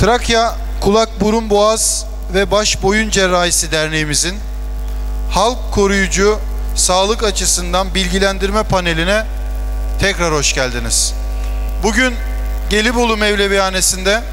Trakya Kulak Burun Boğaz ve Baş Boyun Cerrahisi Derneğimizin halk koruyucu sağlık açısından bilgilendirme paneline tekrar hoş geldiniz. Bugün Gelibolu Mevlevihanesi'nde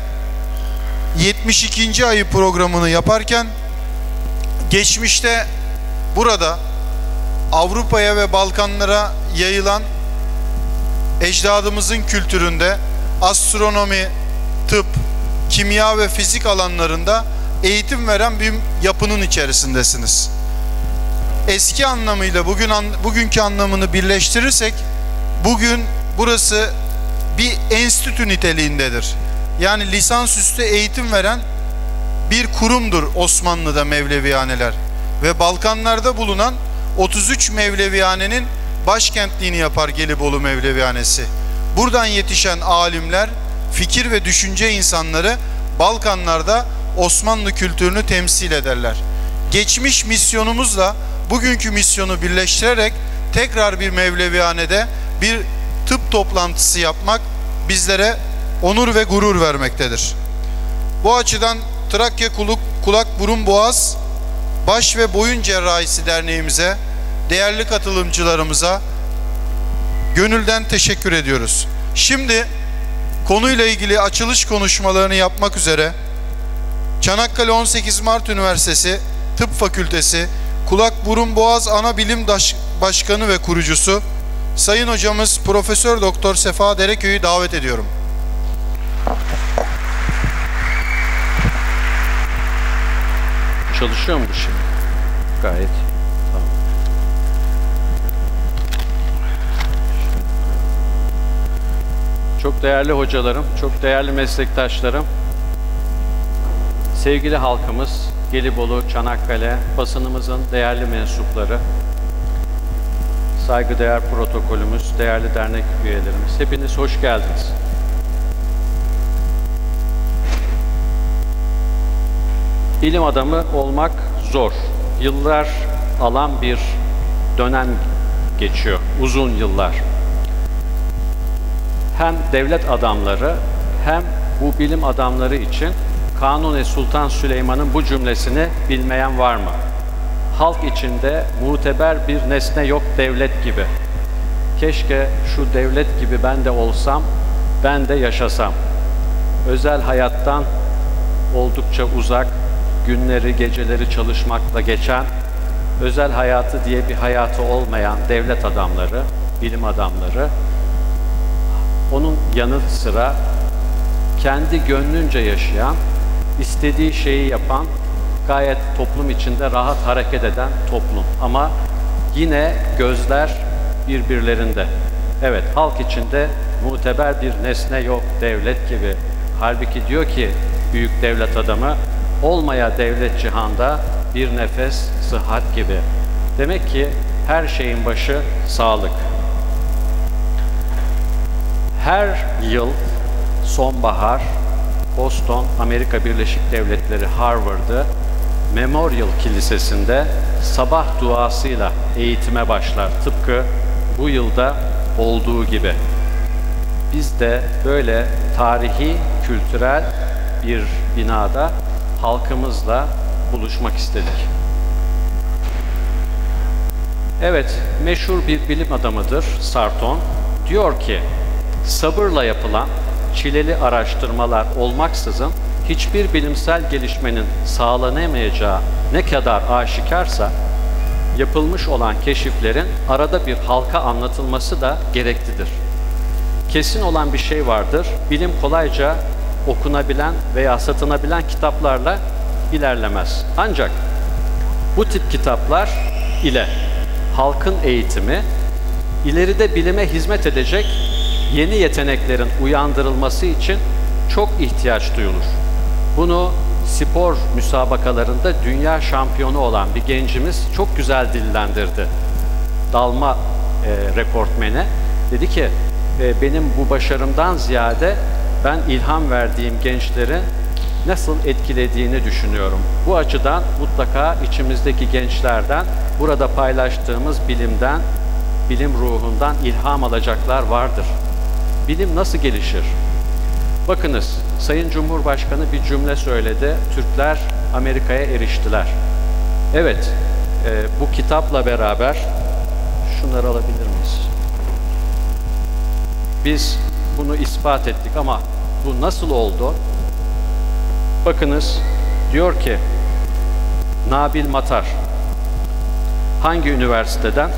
72. ayı programını yaparken geçmişte burada Avrupa'ya ve Balkanlara yayılan ecdadımızın kültüründe astronomi, tıp, kimya ve fizik alanlarında eğitim veren bir yapının içerisindesiniz. Eski anlamıyla bugünkü anlamını birleştirirsek bugün burası bir enstitü niteliğindedir. Yani lisansüstü eğitim veren bir kurumdur Osmanlı'da Mevlevihaneler ve Balkanlarda bulunan 33 Mevlevihanenin başkentliğini yapar Gelibolu Mevlevihanesi. Buradan yetişen alimler, fikir ve düşünce insanları Balkanlarda Osmanlı kültürünü temsil ederler. Geçmiş misyonumuzla bugünkü misyonu birleştirerek tekrar bir Mevlevihanede bir tıp toplantısı yapmak bizlere onur ve gurur vermektedir. Bu açıdan Trakya Kulak Burun Boğaz Baş ve Boyun Cerrahisi Derneğimize, değerli katılımcılarımıza gönülden teşekkür ediyoruz. Şimdi konuyla ilgili açılış konuşmalarını yapmak üzere Çanakkale 18 Mart Üniversitesi Tıp Fakültesi Kulak Burun Boğaz Ana Bilim Başkanı ve kurucusu Sayın Hocamız Profesör Doktor Sefa Dereköy'ü davet ediyorum. Çalışıyor mu bu şimdi? Gayet tamam. Çok değerli hocalarım, çok değerli meslektaşlarım, sevgili halkımız, Gelibolu, Çanakkale, basınımızın değerli mensupları, saygıdeğer protokolümüz, değerli dernek üyelerimiz, hepiniz hoş geldiniz. Bilim adamı olmak zor. Yıllar alan bir dönem geçiyor, uzun yıllar. Hem devlet adamları hem bu bilim adamları için Kanuni Sultan Süleyman'ın bu cümlesini bilmeyen var mı? Halk içinde muteber bir nesne yok devlet gibi. Keşke şu devlet gibi ben de olsam, ben de yaşasam. Özel hayattan oldukça uzak, günleri, geceleri çalışmakla geçen, özel hayatı diye bir hayatı olmayan devlet adamları, bilim adamları, onun yanı sıra kendi gönlünce yaşayan, istediği şeyi yapan, gayet toplum içinde rahat hareket eden toplum. Ama yine gözler birbirlerinde. Evet, halk içinde muteber bir nesne yok devlet gibi. Halbuki diyor ki büyük devlet adamı, olmaya devlet cihanda bir nefes sıhhat gibi. Demek ki her şeyin başı sağlık. Her yıl sonbahar Boston, Amerika Birleşik Devletleri Harvard'ı Memorial Kilisesi'nde sabah duasıyla eğitime başlar. Tıpkı bu yılda olduğu gibi. Biz de böyle tarihi, kültürel bir binada halkımızla buluşmak istedik. Evet, meşhur bir bilim adamıdır Sarton. Diyor ki, sabırla yapılan çileli araştırmalar olmaksızın hiçbir bilimsel gelişmenin sağlanamayacağı ne kadar aşikarsa, yapılmış olan keşiflerin arada bir halka anlatılması da gereklidir. Kesin olan bir şey vardır, bilim kolayca okunabilen veya satınabilen kitaplarla ilerlemez. Ancak bu tip kitaplar ile halkın eğitimi, ileride bilime hizmet edecek yeni yeteneklerin uyandırılması için çok ihtiyaç duyulur. Bunu spor müsabakalarında dünya şampiyonu olan bir gencimiz çok güzel dillendirdi. Dalma rekortmeni dedi ki, benim bu başarımdan ziyade ben ilham verdiğim gençleri nasıl etkilediğini düşünüyorum. Bu açıdan mutlaka içimizdeki gençlerden, burada paylaştığımız bilimden, bilim ruhundan ilham alacaklar vardır. Bilim nasıl gelişir? Bakınız, Sayın Cumhurbaşkanı bir cümle söyledi. Türkler Amerika'ya eriştiler. Evet, bu kitapla beraber şunları alabilir miyiz? Biz bunu ispat ettik ama bu nasıl oldu? Bakınız, diyor ki Nabil Matar hangi üniversiteden?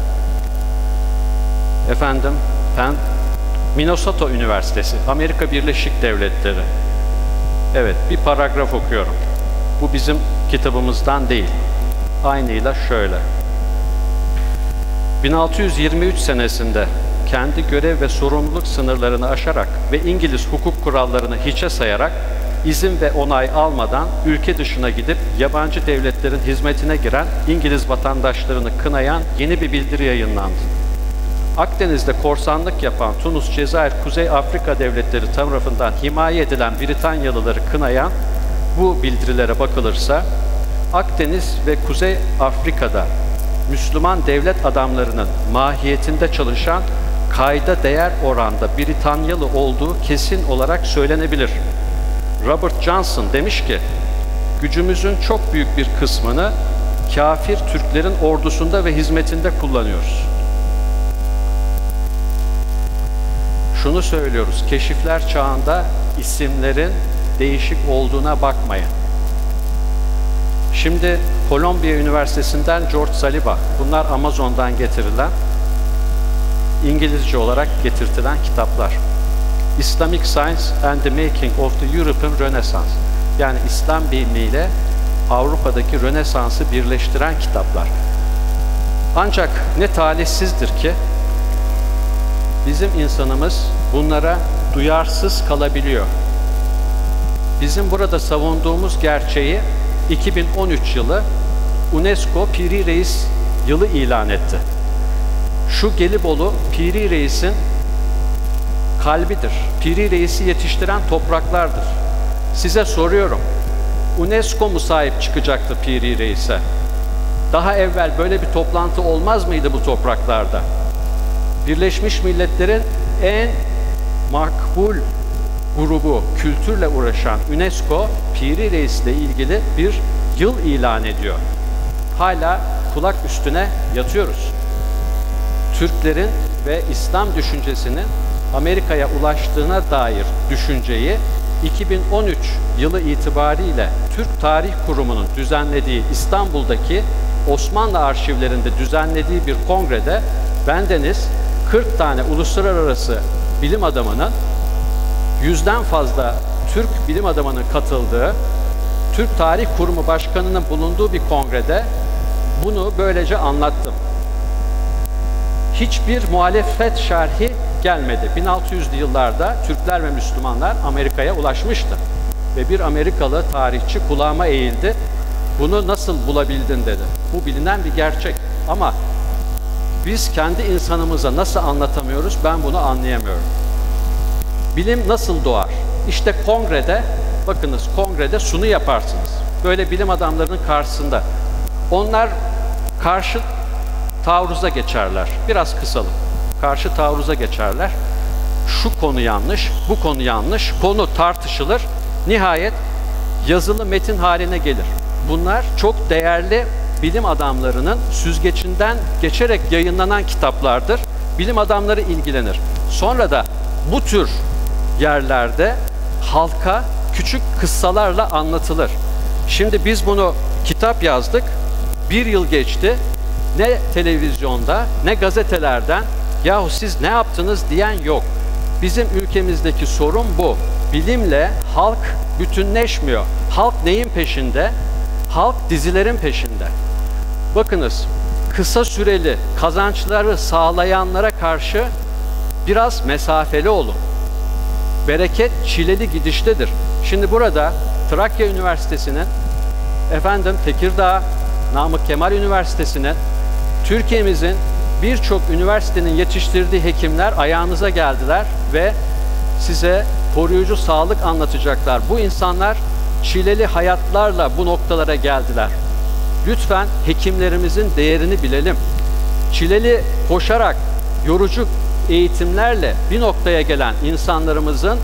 Efendim, Minnesota Üniversitesi, Amerika Birleşik Devletleri. Evet, bir paragraf okuyorum. Bu bizim kitabımızdan değil. Aynıyla şöyle. 1623 senesinde kendi görev ve sorumluluk sınırlarını aşarak ve İngiliz hukuk kurallarını hiçe sayarak izin ve onay almadan ülke dışına gidip yabancı devletlerin hizmetine giren İngiliz vatandaşlarını kınayan yeni bir bildiri yayınlandı. Akdeniz'de korsanlık yapan Tunus, Cezayir, Kuzey Afrika devletleri tarafından himaye edilen Britanyalıları kınayan bu bildirilere bakılırsa, Akdeniz ve Kuzey Afrika'da Müslüman devlet adamlarının mahiyetinde çalışan kayda değer oranda Britanyalı olduğu kesin olarak söylenebilir. Robert Johnson demiş ki, gücümüzün çok büyük bir kısmını kafir Türklerin ordusunda ve hizmetinde kullanıyoruz. Şunu söylüyoruz, keşifler çağında isimlerin değişik olduğuna bakmayın. Şimdi Kolombiya Üniversitesi'nden George Saliba, bunlar Amazon'dan getirilen, İngilizce olarak getirtilen kitaplar. Islamic Science and the Making of the European Renaissance, yani İslam bilimiyle Avrupa'daki Rönesans'ı birleştiren kitaplar. Ancak ne talihsizdir ki bizim insanımız bunlara duyarsız kalabiliyor. Bizim burada savunduğumuz gerçeği 2013 yılı UNESCO Piri Reis yılı ilan etti. Şu Gelibolu Piri Reis'in kalbidir. Piri Reis'i yetiştiren topraklardır. Size soruyorum, UNESCO mu sahip çıkacaktı Piri Reis'e? Daha evvel böyle bir toplantı olmaz mıydı bu topraklarda? Birleşmiş Milletler'in en makbul grubu, kültürle uğraşan UNESCO, Piri Reis'le ilgili bir yıl ilan ediyor. Hala kulak üstüne yatıyoruz. Türklerin ve İslam düşüncesinin Amerika'ya ulaştığına dair düşünceyi 2013 yılı itibariyle Türk Tarih Kurumu'nun düzenlediği İstanbul'daki Osmanlı arşivlerinde düzenlediği bir kongrede bendeniz 40 tane uluslararası bilim adamının 100'den fazla Türk bilim adamının katıldığı, Türk Tarih Kurumu Başkanı'nın bulunduğu bir kongrede bunu böylece anlattım. Hiçbir muhalefet şerhi gelmedi. 1600'lü yıllarda Türkler ve Müslümanlar Amerika'ya ulaşmıştı. Ve bir Amerikalı tarihçi kulağıma eğildi. Bunu nasıl bulabildin dedi. Bu bilinen bir gerçek. Ama biz kendi insanımıza nasıl anlatamıyoruz, ben bunu anlayamıyorum. Bilim nasıl doğar? İşte kongrede, bakınız kongrede sunu yaparsınız. Böyle bilim adamlarının karşısında. Onlar karşı taarruza geçerler. Biraz kısalım. Karşı taarruza geçerler. Şu konu yanlış, bu konu yanlış. Konu tartışılır. Nihayet yazılı metin haline gelir. Bunlar çok değerli bilim adamlarının süzgecinden geçerek yayınlanan kitaplardır. Bilim adamları ilgilenir. Sonra da bu tür yerlerde halka küçük kıssalarla anlatılır. Şimdi biz bunu kitap yazdık. Bir yıl geçti. Ne televizyonda ne gazetelerden yahu siz ne yaptınız diyen yok. Bizim ülkemizdeki sorun bu. Bilimle halk bütünleşmiyor. Halk neyin peşinde? Halk dizilerin peşinde. Bakınız, kısa süreli kazançları sağlayanlara karşı biraz mesafeli olun. Bereket çileli gidiştedir. Şimdi burada Trakya Üniversitesi'nin, Tekirdağ, Namık Kemal Üniversitesi'nin, Türkiye'mizin birçok üniversitenin yetiştirdiği hekimler ayağınıza geldiler ve size koruyucu sağlık anlatacaklar. Bu insanlar çileli hayatlarla bu noktalara geldiler. Lütfen hekimlerimizin değerini bilelim. Çileli koşarak, yorucu eğitimlerle bir noktaya gelen insanlarımızın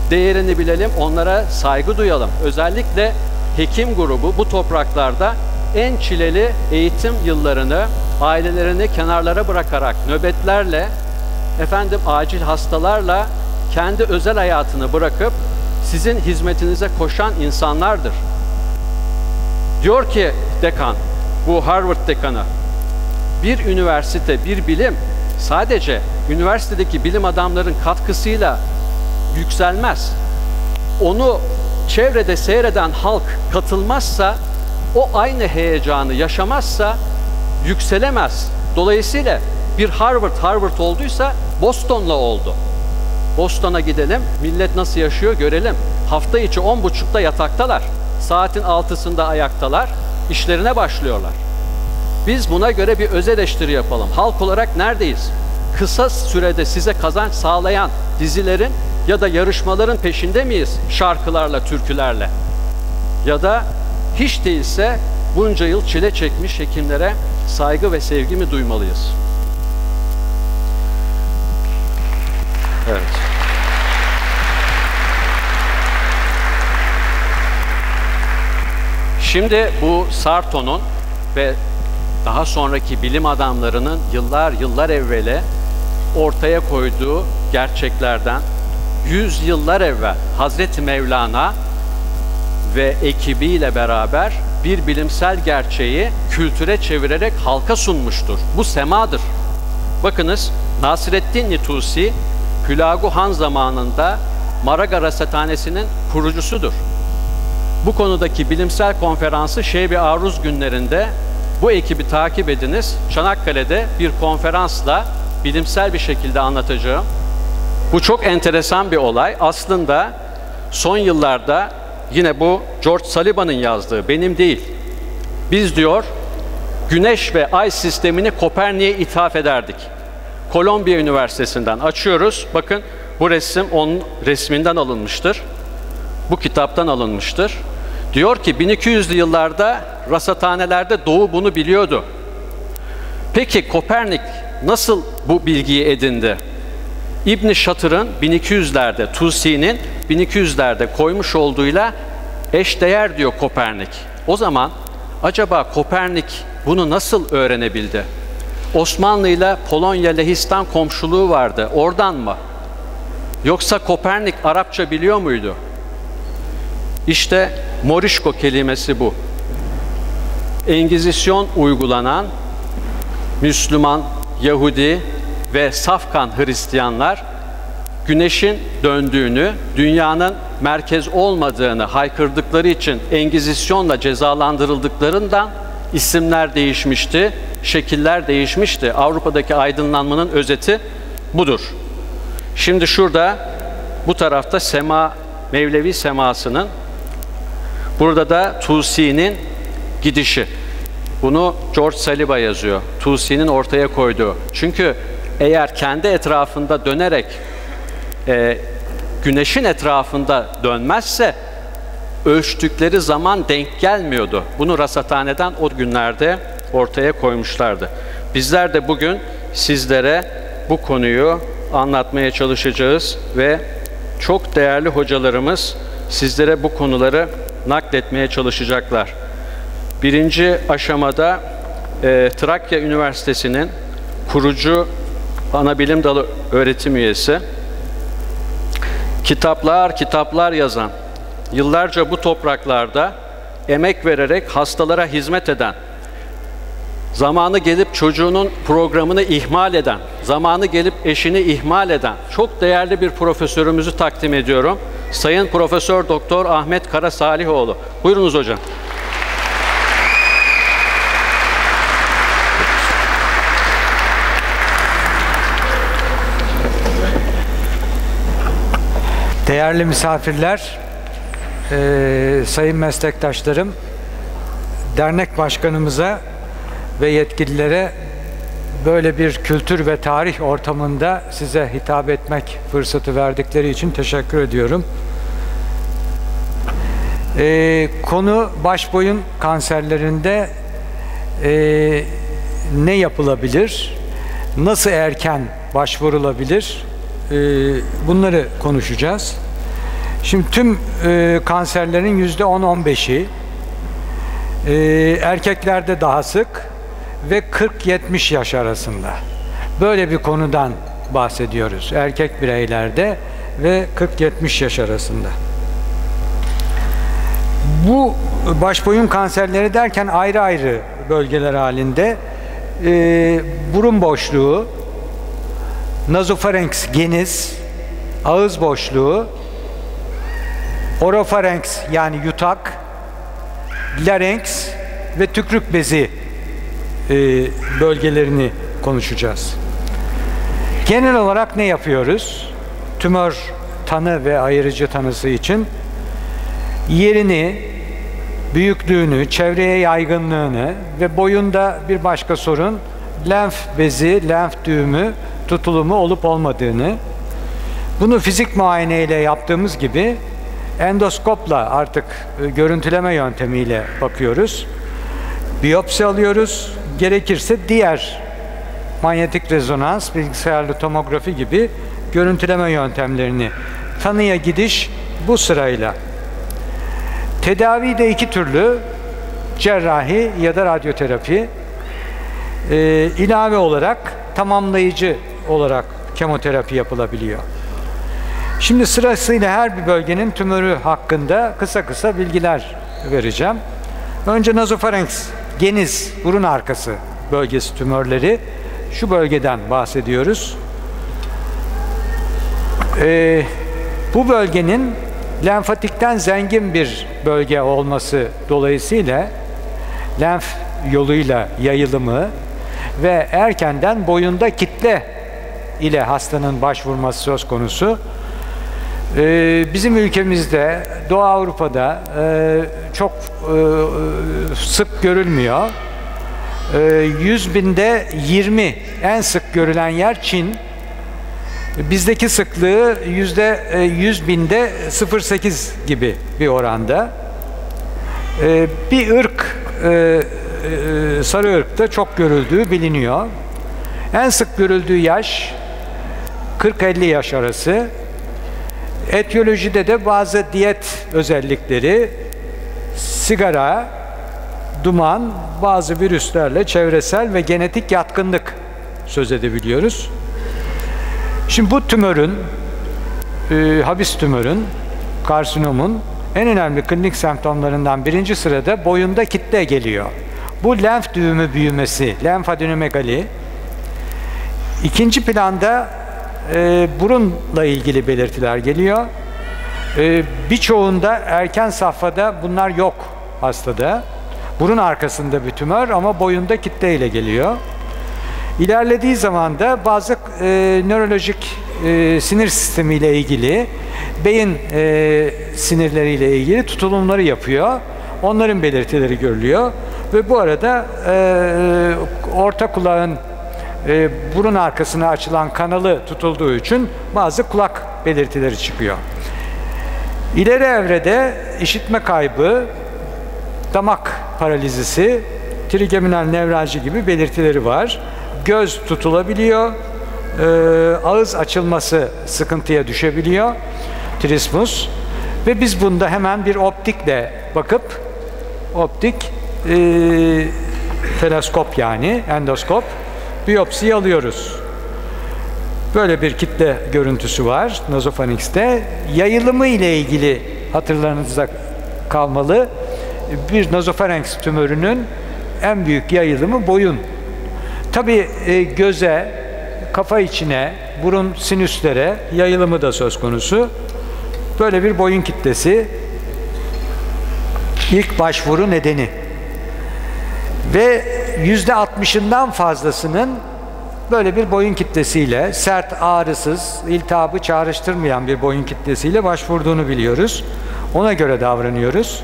değerini bilelim, onlara saygı duyalım. Özellikle hekim grubu bu topraklarda en çileli eğitim yıllarını ailelerini kenarlara bırakarak nöbetlerle, acil hastalarla kendi özel hayatını bırakıp sizin hizmetinize koşan insanlardır. Diyor ki dekan, bu Harvard dekanı, bir üniversite, bir bilim sadece üniversitedeki bilim adamların katkısıyla yükselmez. Onu çevrede seyreden halk katılmazsa, o aynı heyecanı yaşamazsa yükselemez. Dolayısıyla bir Harvard olduysa Boston'la oldu. Boston'a gidelim, millet nasıl yaşıyor görelim. Hafta içi 10.30'da yataktalar. Saatin 6'sında ayaktalar, işlerine başlıyorlar. Biz buna göre bir öz eleştiri yapalım. Halk olarak neredeyiz? Kısa sürede size kazanç sağlayan dizilerin ya da yarışmaların peşinde miyiz? Şarkılarla, türkülerle. Ya da hiç değilse bunca yıl çile çekmiş hekimlere saygı ve sevgi mi duymalıyız? Evet. Şimdi bu Sarton'un ve daha sonraki bilim adamlarının yıllar evvele ortaya koyduğu gerçeklerden 100 yıllar evvel Hazreti Mevlana ve ekibiyle beraber bir bilimsel gerçeği kültüre çevirerek halka sunmuştur. Bu semadır. Bakınız, Nasreddin Tusi, Hülagu Han zamanında Maraga Rasathanesi'nin kurucusudur. Bu konudaki bilimsel konferansı Şebi Aruz günlerinde bu ekibi takip ediniz. Çanakkale'de bir konferansla bilimsel bir şekilde anlatacağım. Bu çok enteresan bir olay. Aslında son yıllarda yine bu George Sullivan'ın yazdığı, benim değil. Biz diyor, Güneş ve Ay sistemini Kopernik'e ithaf ederdik. Kolombiya Üniversitesi'nden açıyoruz. Bakın bu resim onun resminden alınmıştır. Bu kitaptan alınmıştır. Diyor ki 1200'lü yıllarda rasathanelerde Doğu bunu biliyordu. Peki Kopernik nasıl bu bilgiyi edindi? İbn Şatır'ın 1200'lerde, Tusi'nin 1200'lerde koymuş olduğuyla eşdeğer diyor Kopernik. O zaman acaba Kopernik bunu nasıl öğrenebildi? Osmanlı ile Polonya Lehistan komşuluğu vardı. Oradan mı? Yoksa Kopernik Arapça biliyor muydu? İşte Morişko kelimesi bu. Engizisyon uygulanan Müslüman, Yahudi ve Safkan Hristiyanlar güneşin döndüğünü, dünyanın merkez olmadığını haykırdıkları için Engizisyonla cezalandırıldıklarından isimler değişmişti, şekiller değişmişti. Avrupa'daki aydınlanmanın özeti budur. Şimdi şurada bu tarafta sema, Mevlevi semasının, burada da Tusi'nin gidişi. Bunu George Sullivan yazıyor. Tusi'nin ortaya koyduğu. Çünkü eğer kendi etrafında dönerek güneşin etrafında dönmezse ölçtükleri zaman denk gelmiyordu. Bunu rasathaneden o günlerde ortaya koymuşlardı. Bizler de bugün sizlere bu konuyu anlatmaya çalışacağız ve çok değerli hocalarımız sizlere bu konuları nakletmeye çalışacaklar. Birinci aşamada Trakya Üniversitesi'nin kurucu anabilim dalı öğretim üyesi, kitaplar yazan, yıllarca bu topraklarda emek vererek hastalara hizmet eden, zamanı gelip çocuğunun programını ihmal eden, zamanı gelip eşini ihmal eden çok değerli bir profesörümüzü takdim ediyorum. Sayın Profesör Doktor Ahmet Kara Salihoğlu. Buyurunuz hocam. Değerli misafirler, sayın meslektaşlarım, dernek başkanımıza ve yetkililere böyle bir kültür ve tarih ortamında size hitap etmek fırsatı verdikleri için teşekkür ediyorum. Konu baş boyun kanserlerinde ne yapılabilir, nasıl erken başvurulabilir, bunları konuşacağız. Şimdi tüm kanserlerin %10-15'i erkeklerde daha sık ve 40-70 yaş arasında. Böyle bir konudan bahsediyoruz. Erkek bireylerde ve 40-70 yaş arasında. Bu başboyun kanserleri derken ayrı ayrı bölgeler halinde burun boşluğu, nazofarenks geniz, ağız boşluğu, orofarenks yani yutak, larynx ve tükrük bezi bölgelerini konuşacağız. Genel olarak ne yapıyoruz? Tümör tanı ve ayırıcı tanısı için yerini, büyüklüğünü, çevreye yaygınlığını ve boyunda bir başka sorun lenf bezi, lenf düğümü tutulumu olup olmadığını, bunu fizik muayeneyle yaptığımız gibi endoskopla artık görüntüleme yöntemiyle bakıyoruz. Biyopsi alıyoruz. Gerekirse diğer manyetik rezonans, bilgisayarlı tomografi gibi görüntüleme yöntemlerini tanıya gidiş bu sırayla. Tedavi de iki türlü, cerrahi ya da radyoterapi. İlave olarak tamamlayıcı olarak kemoterapi yapılabiliyor. Şimdi sırasıyla her bir bölgenin tümörü hakkında kısa kısa bilgiler vereceğim. Önce nazofarenks, geniz, burun arkası bölgesi tümörleri. Şu bölgeden bahsediyoruz. Bu bölgenin lenfatikten zengin bir bölge olması dolayısıyla lenf yoluyla yayılımı ve erkenden boyunda kitle ile hastanın başvurması söz konusu. Bizim ülkemizde, Doğu Avrupa'da çok sık görülmüyor. 100 binde 20 en sık görülen yer Çin. Bizdeki sıklığı %100 binde 0,8 gibi bir oranda. Bir ırk, sarı ırkta çok görüldüğü biliniyor. En sık görüldüğü yaş 40-50 yaş arası. Etiyolojide de bazı diyet özellikleri, sigara, duman, bazı virüslerle çevresel ve genetik yatkınlık söz edebiliyoruz. Şimdi bu tümörün, habis tümörün, karsinomun en önemli klinik semptomlarından birinci sırada boyunda kitle geliyor. Bu lenf düğümü büyümesi, lenfadenomegali. İkinci planda burunla ilgili belirtiler geliyor. Birçoğunda erken safhada bunlar yok hastada. Burun arkasında bir tümör ama boyunda kitle ile geliyor. İlerlediği zaman da bazı nörolojik sinir sistemiyle ilgili, beyin sinirleriyle ilgili tutulumları yapıyor. Onların belirtileri görülüyor. Ve bu arada orta kulağın burun arkasına açılan kanalı tutulduğu için bazı kulak belirtileri çıkıyor. İleri evrede işitme kaybı, damak paralizisi, trigeminal nevralji gibi belirtileri var. Göz tutulabiliyor, ağız açılması sıkıntıya düşebiliyor, trismus. Ve biz bunda hemen bir optikle bakıp, optik teleskop yani endoskop, biyopsiyi alıyoruz. Böyle bir kitle görüntüsü var nazofarenks'te. Yayılımı ile ilgili hatırlarınızda kalmalı. Bir nazofarenks tümörünün en büyük yayılımı boyun. Tabii göze, kafa içine, burun sinüslere yayılımı da söz konusu. Böyle bir boyun kitlesi ilk başvuru nedeni. Ve %60'ından fazlasının böyle bir boyun kitlesiyle, sert, ağrısız, iltihabı çağrıştırmayan bir boyun kitlesiyle başvurduğunu biliyoruz. Ona göre davranıyoruz.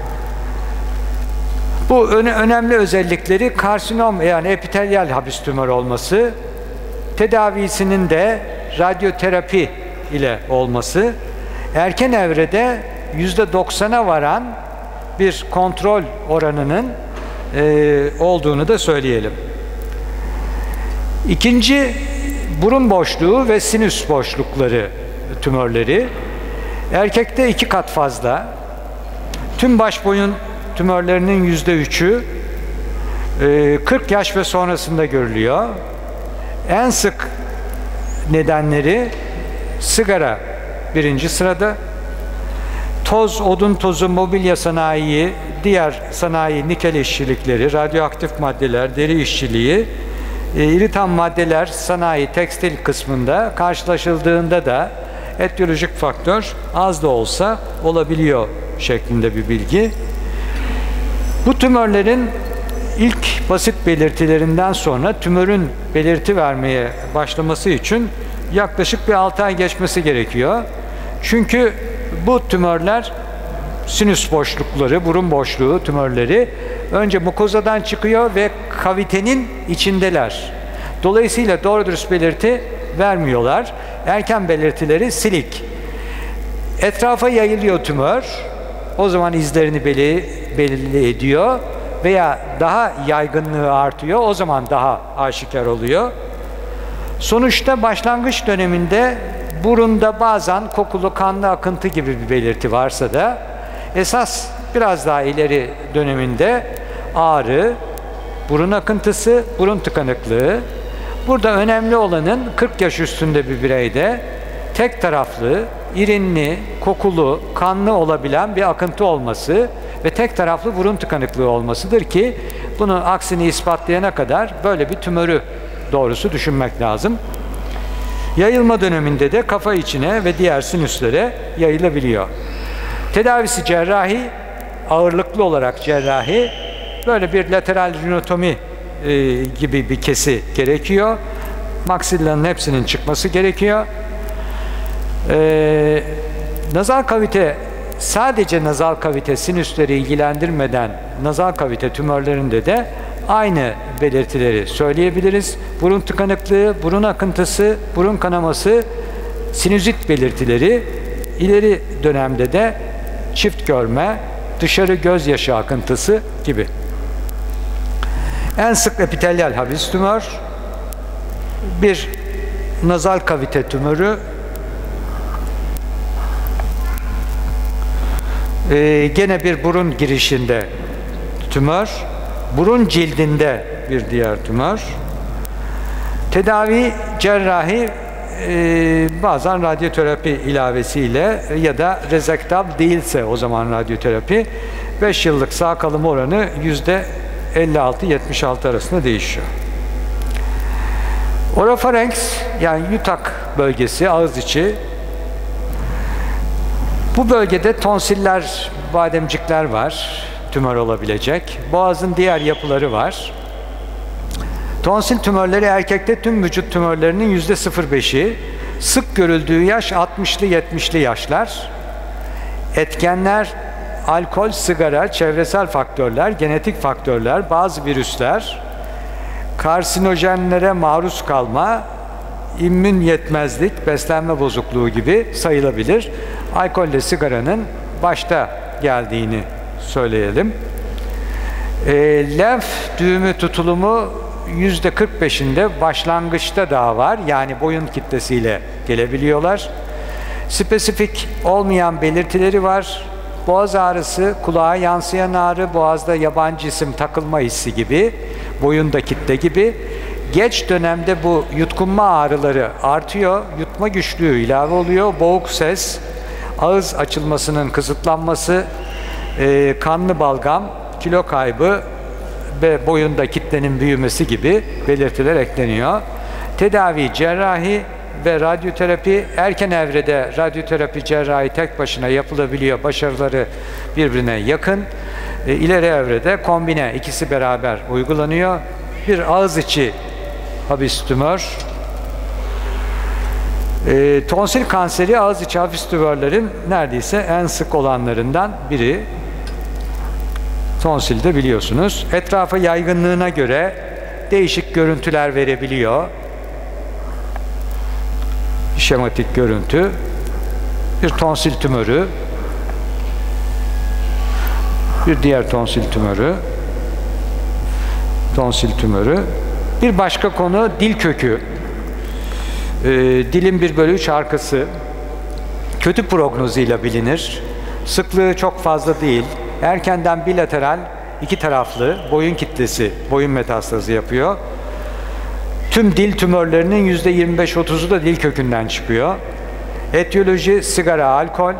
Bu önemli özellikleri karsinom yani epitelyal habis tümör olması, tedavisinin de radyoterapi ile olması, erken evrede %90'a varan bir kontrol oranının olduğunu da söyleyelim. İkinci, burun boşluğu ve sinüs boşlukları tümörleri. Erkekte 2 kat fazla. Tüm baş boyun tümörlerinin %3'ü 40 yaş ve sonrasında görülüyor. En sık nedenleri sigara birinci sırada. Toz, odun tozu, mobilya sanayi, diğer sanayi, nikel işçilikleri, radyoaktif maddeler, deri işçiliği, iritan maddeler sanayi, tekstil kısmında karşılaşıldığında da etiyolojik faktör az da olsa olabiliyor şeklinde bir bilgi. Bu tümörlerin ilk basit belirtilerinden sonra tümörün belirti vermeye başlaması için yaklaşık bir 6 ay geçmesi gerekiyor. Çünkü bu tümörler sinüs boşlukları, burun boşluğu tümörleri önce mukozadan çıkıyor ve kavitenin içindeler. Dolayısıyla doğru dürüst belirti vermiyorlar. Erken belirtileri silik. Etrafa yayılıyor tümör. O zaman izlerini belli ediyor veya daha yaygınlığı artıyor. O zaman daha aşikar oluyor. Sonuçta başlangıç döneminde burunda bazen kokulu kanlı akıntı gibi bir belirti varsa da esas biraz daha ileri döneminde ağrı, burun akıntısı, burun tıkanıklığı. Burada önemli olanın 40 yaş üstünde bir bireyde tek taraflı, irinli, kokulu, kanlı olabilen bir akıntı olması ve tek taraflı burun tıkanıklığı olmasıdır ki bunun aksini ispatlayana kadar böyle bir tümörü doğrusu düşünmek lazım. Yayılma döneminde de kafa içine ve diğer sinüslere yayılabiliyor. Tedavisi cerrahi, ağırlıklı olarak cerrahi, böyle bir lateral rinotomi gibi bir kesi gerekiyor. Maksillanın hepsinin çıkması gerekiyor. Nazal kavite, sadece nazal kavite sinüsleri ilgilendirmeden nazal kavite tümörlerinde de aynı belirtileri söyleyebiliriz. Burun tıkanıklığı, burun akıntısı, burun kanaması, sinüzit belirtileri, ileri dönemde de çift görme, dışarı gözyaşı akıntısı gibi. En sık epitelyal habis tümör, bir nazal kavite tümörü, gene bir burun girişinde tümör, burun cildinde bir diğer tümör. Tedavi cerrahi, bazen radyoterapi ilavesiyle ya da rezektab değilse o zaman radyoterapi. 5 yıllık sağ kalım oranı %56-76 arasında değişiyor. Orofarenks, yani yutak bölgesi, ağız içi. Bu bölgede tonsiller, bademcikler var, tümör olabilecek. Boğazın diğer yapıları var. Tonsil tümörleri erkekte tüm vücut tümörlerinin %0,5'i. Sık görüldüğü yaş 60'lı 70'li yaşlar. Etkenler alkol, sigara, çevresel faktörler, genetik faktörler, bazı virüsler, karsinojenlere maruz kalma, immün yetmezlik, beslenme bozukluğu gibi sayılabilir. Alkolle sigaranın başta geldiğini söyleyelim. Lenf düğümü tutulumu %45'inde başlangıçta daha var. Yani boyun kitlesiyle gelebiliyorlar. Spesifik olmayan belirtileri var. Boğaz ağrısı, kulağa yansıyan ağrı, boğazda yabancı cisim takılma hissi gibi, boyunda kitle gibi. Geç dönemde bu yutkunma ağrıları artıyor, yutma güçlüğü ilave oluyor, boğuk ses, ağız açılmasının kısıtlanması, kanlı balgam, kilo kaybı ve boyunda kitlenin büyümesi gibi belirtiler ekleniyor. Tedavi cerrahi ve radyoterapi, erken evrede radyoterapi cerrahi tek başına yapılabiliyor, başarıları birbirine yakın. İleri evrede kombine, ikisi beraber uygulanıyor. Bir ağız içi habis tümör. Tonsil kanseri ağız içi habis tümörlerin neredeyse en sık olanlarından biri. Tonsilde biliyorsunuz. Etrafa yaygınlığına göre değişik görüntüler verebiliyor. Şematik görüntü. Bir tonsil tümörü. Bir diğer tonsil tümörü. Tonsil tümörü. Bir başka konu dil kökü. Dilin 1/3 arkası. kötü prognozuyla bilinir. Sıklığı çok fazla değil. Erkenden bilateral, iki taraflı boyun kitlesi, boyun metastazı yapıyor. Tüm dil tümörlerinin %25-30'u da dil kökünden çıkıyor. Etiyoloji sigara, alkol.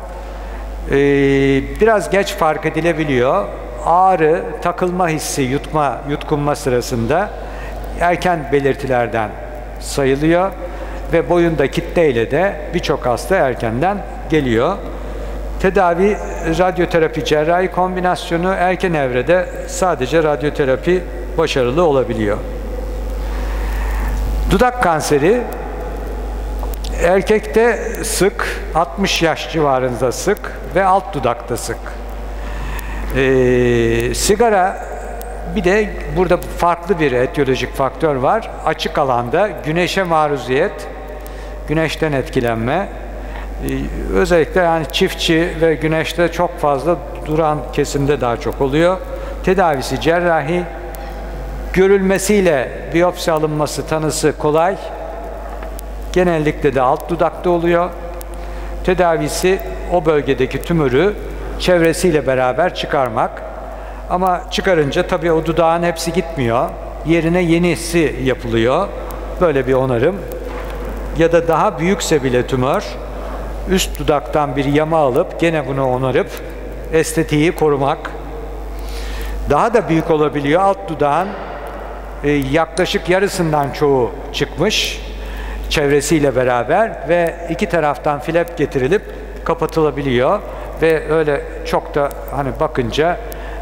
Biraz geç fark edilebiliyor. Ağrı, takılma hissi, yutkunma sırasında erken belirtilerden sayılıyor ve boyunda kitleyle de birçok hasta erkenden geliyor. Tedavi radyoterapi cerrahi kombinasyonu, erken evrede sadece radyoterapi başarılı olabiliyor. Dudak kanseri erkekte sık, 60 yaş civarında sık ve alt dudakta sık. Sigara, bir de burada farklı bir etiyolojik faktör var. Açık alanda güneşe maruziyet, güneşten etkilenme. Özellikle yani çiftçi ve güneşte çok fazla duran kesimde daha çok oluyor. Tedavisi cerrahi, görülmesiyle biyopsi alınması, tanısı kolay. Genellikle de alt dudakta oluyor. Tedavisi o bölgedeki tümörü çevresiyle beraber çıkarmak. Ama çıkarınca tabii o dudağın hepsi gitmiyor. Yerine yenisi yapılıyor. Böyle bir onarım. Ya da daha büyükse bile tümör, üst dudaktan bir yama alıp gene bunu onarıp estetiği korumak. Daha da büyük olabiliyor. Alt dudağın yaklaşık yarısından çoğu çıkmış çevresiyle beraber ve iki taraftan flap getirilip kapatılabiliyor ve öyle çok da hani bakınca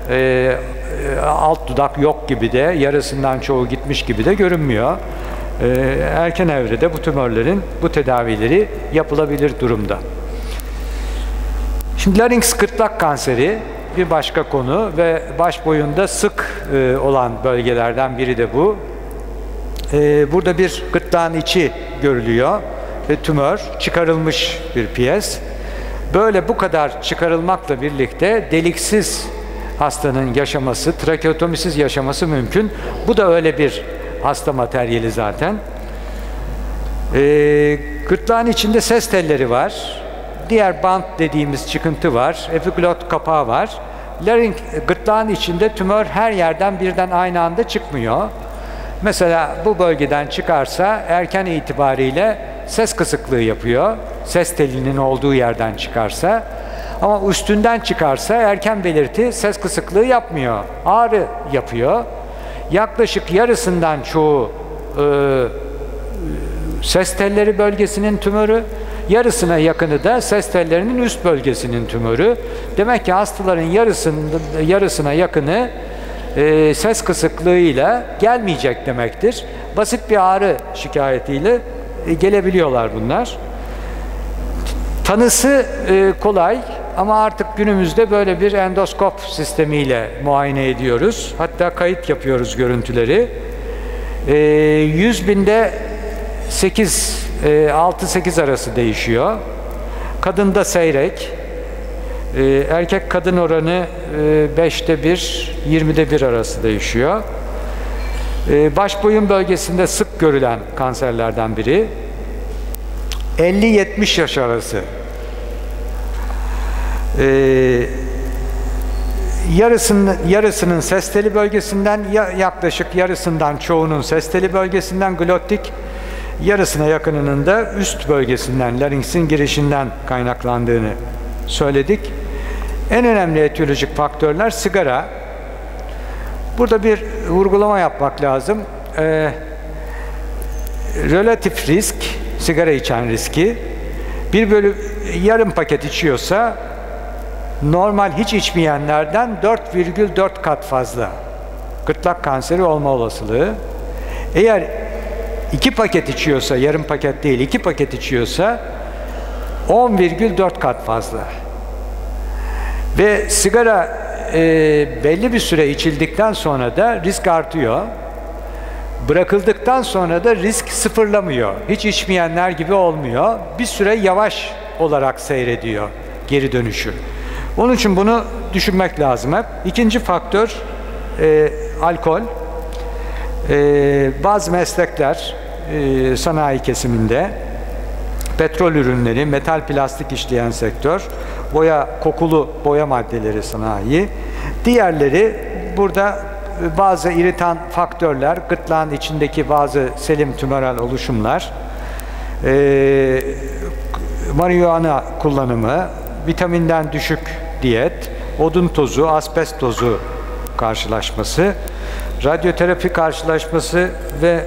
alt dudak yok gibi de, yarısından çoğu gitmiş gibi de görünmüyor. Erken evrede bu tümörlerin bu tedavileri yapılabilir durumda. Şimdi larynx gırtlak kanseri bir başka konu ve baş boyunda sık olan bölgelerden biri de bu. Burada bir gırtlağın içi görülüyor ve tümör çıkarılmış bir piyes. Böyle bu kadar çıkarılmakla birlikte deliksiz hastanın yaşaması, trakeotomisiz yaşaması mümkün. Bu da öyle bir hasta materyali zaten. Gırtlağın içinde ses telleri var. Diğer bant dediğimiz çıkıntı var. Epiglot kapağı var. Gırtlağın içinde tümör her yerden birden aynı anda çıkmıyor. Mesela bu bölgeden çıkarsa erken itibariyle ses kısıklığı yapıyor. Ses telinin olduğu yerden çıkarsa. Ama üstünden çıkarsa erken belirti ses kısıklığı yapmıyor. Ağrı yapıyor. Yaklaşık yarısından çoğu ses telleri bölgesinin tümörü, yarısına yakını da ses tellerinin üst bölgesinin tümörü. Demek ki hastaların yarısına yakını ses kısıklığıyla gelmeyecek demektir. Basit bir ağrı şikayetiyle gelebiliyorlar bunlar. Tanısı kolay ama artık günümüzde böyle bir endoskop sistemiyle muayene ediyoruz. Hatta kayıt yapıyoruz görüntüleri. 100 binde 6-8 arası değişiyor. Kadında seyrek. Erkek kadın oranı 5'te 1, 20'de 1 arası değişiyor. Baş boyun bölgesinde sık görülen kanserlerden biri. 50-70 yaş arası. Yarısının ses teli bölgesinden, yaklaşık yarısından çoğunun ses teli bölgesinden glottik, yarısına yakınının da üst bölgesinden, laringsin girişinden kaynaklandığını söyledik. En önemli etiyolojik faktörler sigara. Burada bir vurgulama yapmak lazım. Relatif risk, sigara içen riski, yarım paket içiyorsa normal hiç içmeyenlerden 4,4 kat fazla gırtlak kanseri olma olasılığı. Eğer 2 paket içiyorsa, yarım paket değil 2 paket içiyorsa 10,4 kat fazla. Ve sigara belli bir süre içildikten sonra da risk artıyor. Bırakıldıktan sonra da risk sıfırlamıyor. Hiç içmeyenler gibi olmuyor. Bir süre yavaş olarak seyrediyor geri dönüşü. Onun için bunu düşünmek lazım hep. İkinci faktör alkol. Bazı meslekler sanayi kesiminde petrol ürünleri, metal plastik işleyen sektör, kokulu boya maddeleri sanayi. Diğerleri burada bazı iritan faktörler, gırtlağın içindeki bazı selim tümöral oluşumlar, marihuana kullanımı, vitaminden düşük diyet, odun tozu, asbest tozu karşılaşması, radyoterapi karşılaşması ve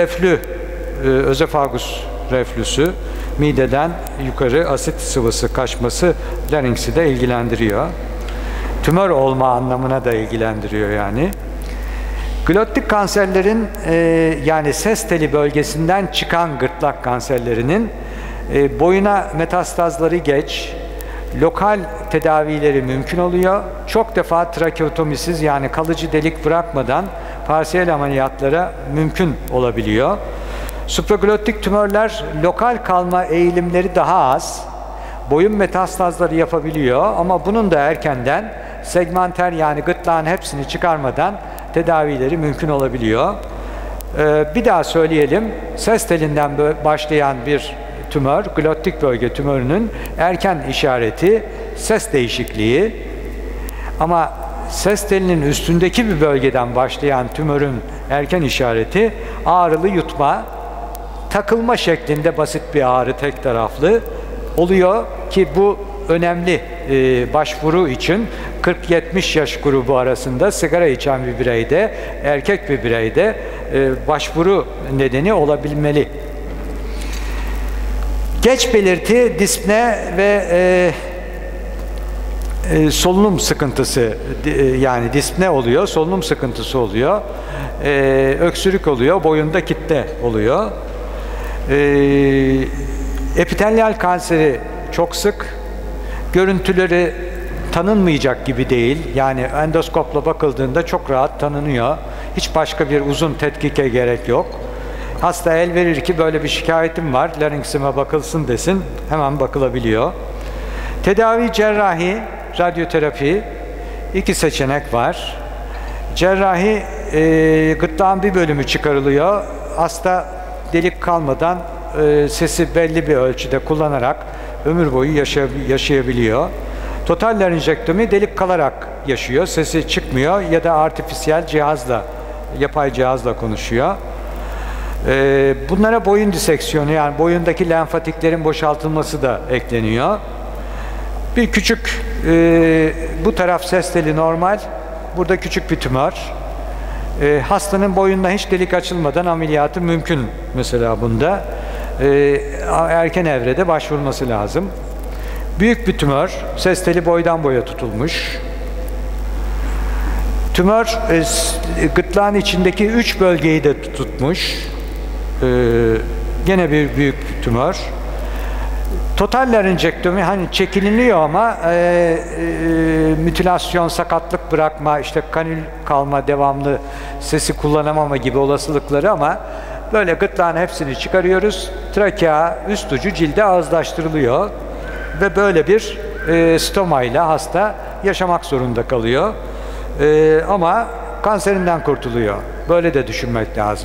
özofagus reflüsü, mideden yukarı asit sıvısı kaçması laringsi de ilgilendiriyor. Tümör olma anlamına da ilgilendiriyor yani. Glottik kanserlerin yani ses teli bölgesinden çıkan gırtlak kanserlerinin boyuna metastazları geç, lokal tedavileri mümkün oluyor. Çok defa trakeotomisiz yani kalıcı delik bırakmadan parsiyel ameliyatlara mümkün olabiliyor. Supraglottik tümörler lokal kalma eğilimleri daha az. Boyun metastazları yapabiliyor ama bunun da erkenden segmenter yani gırtlağın hepsini çıkarmadan tedavileri mümkün olabiliyor. Bir daha söyleyelim. Ses telinden başlayan bir tümör, glottik bölge tümörünün erken işareti ses değişikliği. Ama ses telinin üstündeki bir bölgeden başlayan tümörün erken işareti ağrılı yutma, takılma şeklinde basit bir ağrı tek taraflı oluyor ki bu önemli başvuru için 40-70 yaş grubu arasında sigara içen bir bireyde, erkek bir bireyde başvuru nedeni olabilmeli. Geç belirti, dispne ve solunum sıkıntısı yani dispne oluyor, solunum sıkıntısı oluyor, öksürük oluyor, boyunda kitle oluyor. Epitelyal kanseri çok sık, görüntüleri tanınmayacak gibi değil. Yani endoskopla bakıldığında çok rahat tanınıyor. Hiç başka bir uzun tetkike gerek yok. Hasta el verir ki böyle bir şikayetim var, larinksime bakılsın desin, hemen bakılabiliyor. Tedavi cerrahi, radyoterapi, 2 seçenek var. Cerrahi, gırtlağın bir bölümü çıkarılıyor. Hasta delik kalmadan sesi belli bir ölçüde kullanarak ömür boyu yaşayabiliyor. Total larinjektomi delik kalarak yaşıyor, sesi çıkmıyor ya da artifisiyel cihazla, yapay cihazla konuşuyor. Bunlara boyun diseksiyonu yani boyundaki lenfatiklerin boşaltılması da ekleniyor. Bir küçük, bu taraf ses teli normal, burada küçük bir tümör. Hastanın boyunda hiç delik açılmadan ameliyatı mümkün mesela bunda. Erken evrede başvurulması lazım. Büyük bir tümör, ses teli boydan boya tutulmuş. Tümör gırtlağın içindeki 3 bölgeyi de tutmuş. Gene bir büyük tümör. Total larinjektomi hani çekiliniyor ama mütilasyon, sakatlık bırakma, işte kanül kalma, devamlı sesi kullanamama gibi olasılıkları ama böyle gırtlağın hepsini çıkarıyoruz. Trakea, üst ucu cilde ağızlaştırılıyor ve böyle bir stomayla hasta yaşamak zorunda kalıyor. Ama kanserinden kurtuluyor. Böyle de düşünmek lazım.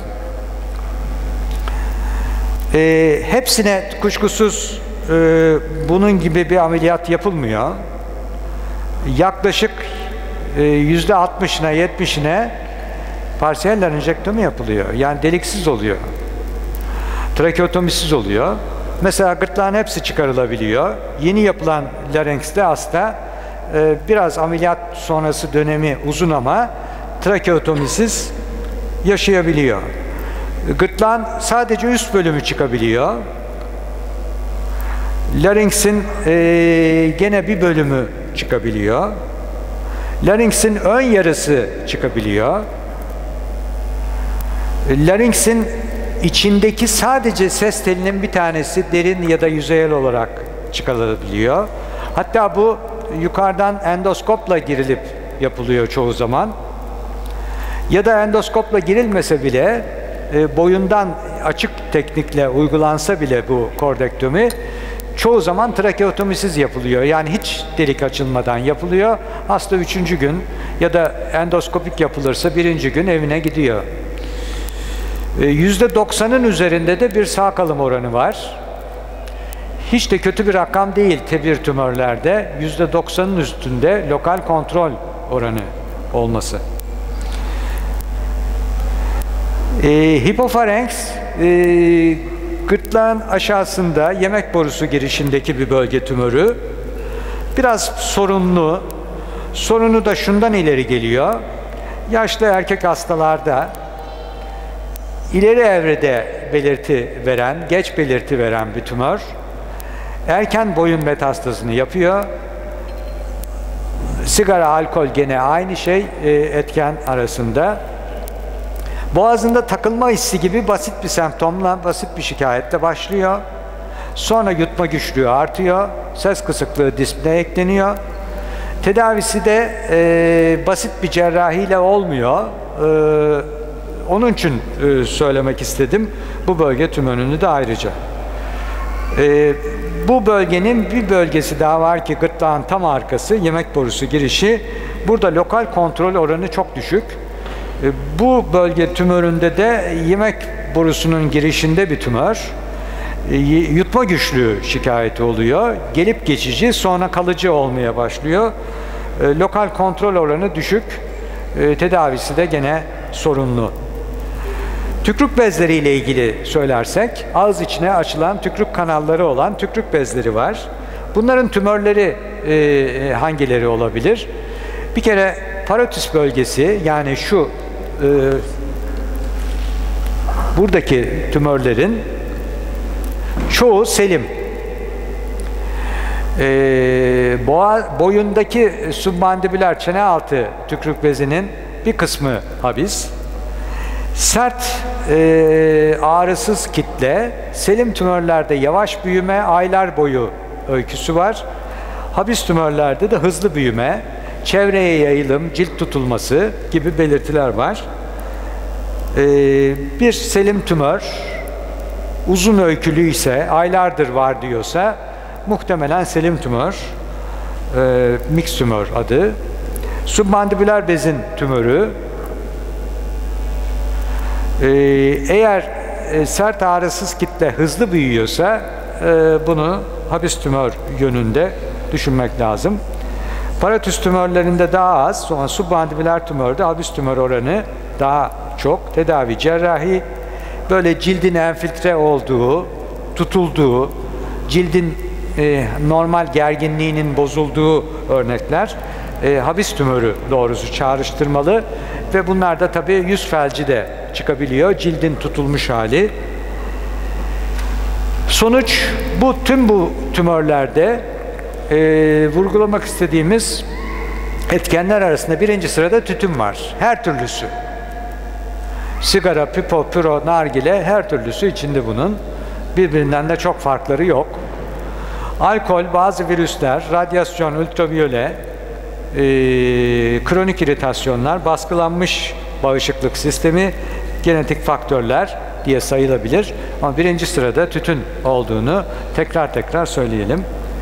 Hepsine kuşkusuz bunun gibi bir ameliyat yapılmıyor. Yaklaşık %60'ına 70'ine parsiyel larinjektomi yapılıyor. Yani deliksiz oluyor. Trakeotomisiz oluyor. Mesela gırtlağın hepsi çıkarılabiliyor. Yeni yapılan laringste hasta biraz ameliyat sonrası dönemi uzun ama trakeotomisiz yaşayabiliyor. Gırtlağın sadece üst bölümü çıkabiliyor. Laringsin gene bir bölümü çıkabiliyor. Laringsin ön yarısı çıkabiliyor. Laringsin içindeki sadece ses telinin bir tanesi derin ya da yüzeyel olarak çıkarılabiliyor. Hatta bu yukarıdan endoskopla girilip yapılıyor çoğu zaman. Ya da endoskopla girilmese bile boyundan açık teknikle uygulansa bile bu kordektomi çoğu zaman trakeotomisiz yapılıyor. Yani hiç delik açılmadan yapılıyor. Hasta 3. gün ya da endoskopik yapılırsa 1. gün evine gidiyor. %90'ın üzerinde de bir sağ kalım oranı var. Hiç de kötü bir rakam değil tebir tümörlerde. %90'ın üstünde lokal kontrol oranı olması. Hipofarenks, gırtlağın aşağısında yemek borusu girişindeki bir bölge tümörü. Biraz sorunlu. Sorunu da şundan ileri geliyor. Yaşlı erkek hastalarda ileri evrede belirti veren, geç belirti veren bir tümör. Erken boyun metastasını yapıyor. Sigara, alkol gene aynı şey etken arasında. Boğazında takılma hissi gibi basit bir semptomla, basit bir şikayetle başlıyor. Sonra yutma güçlüğü artıyor. Ses kısıklığı dispneye ekleniyor. Tedavisi de basit bir cerrahiyle olmuyor. Onun için söylemek istedim. Bu bölge tümörünü de ayrıca. Bu bölgenin bir bölgesi daha var ki gırtlağın tam arkası, yemek borusu girişi. Burada lokal kontrol oranı çok düşük. Bu bölge tümöründe de yemek borusunun girişinde bir tümör. Yutma güçlüğü şikayeti oluyor. Gelip geçici, sonra kalıcı olmaya başlıyor. Lokal kontrol oranı düşük. Tedavisi de gene sorunlu. Tükrük bezleri ile ilgili söylersek, ağız içine açılan tükrük kanalları olan tükrük bezleri var. Bunların tümörleri hangileri olabilir? Bir kere parotis bölgesi, yani şu buradaki tümörlerin çoğu selim. Boyundaki submandibüler çene altı tükrük bezinin bir kısmı habis. Sert, ağrısız kitle, selim tümörlerde yavaş büyüme, aylar boyu öyküsü var. Habis tümörlerde de hızlı büyüme, çevreye yayılım, cilt tutulması gibi belirtiler var. Bir selim tümör uzun öykülü ise, aylardır var diyorsa muhtemelen selim tümör, mix tümör adı. Submandibüler bezin tümörü, eğer sert ağrısız kitle hızlı büyüyorsa bunu habis tümör yönünde düşünmek lazım. Parotis tümörlerinde daha az, sonra submandibüler tümörde habis tümör oranı daha çok. Tedavi cerrahi, böyle cildin enfiltre olduğu, tutulduğu, cildin normal gerginliğinin bozulduğu örnekler habis tümörü doğrusu çağrıştırmalı ve bunlar da tabii yüz felci de çıkabiliyor, cildin tutulmuş hali. Sonuç, tüm bu tümörlerde vurgulamak istediğimiz etkenler arasında birinci sırada tütün var. Her türlüsü. Sigara, pipo, püro, nargile her türlüsü içinde bunun. Birbirinden de çok farkları yok. Alkol, bazı virüsler, radyasyon, ultraviyole, kronik iritasyonlar, baskılanmış bağışıklık sistemi, genetik faktörler diye sayılabilir. Ama birinci sırada tütün olduğunu tekrar söyleyelim.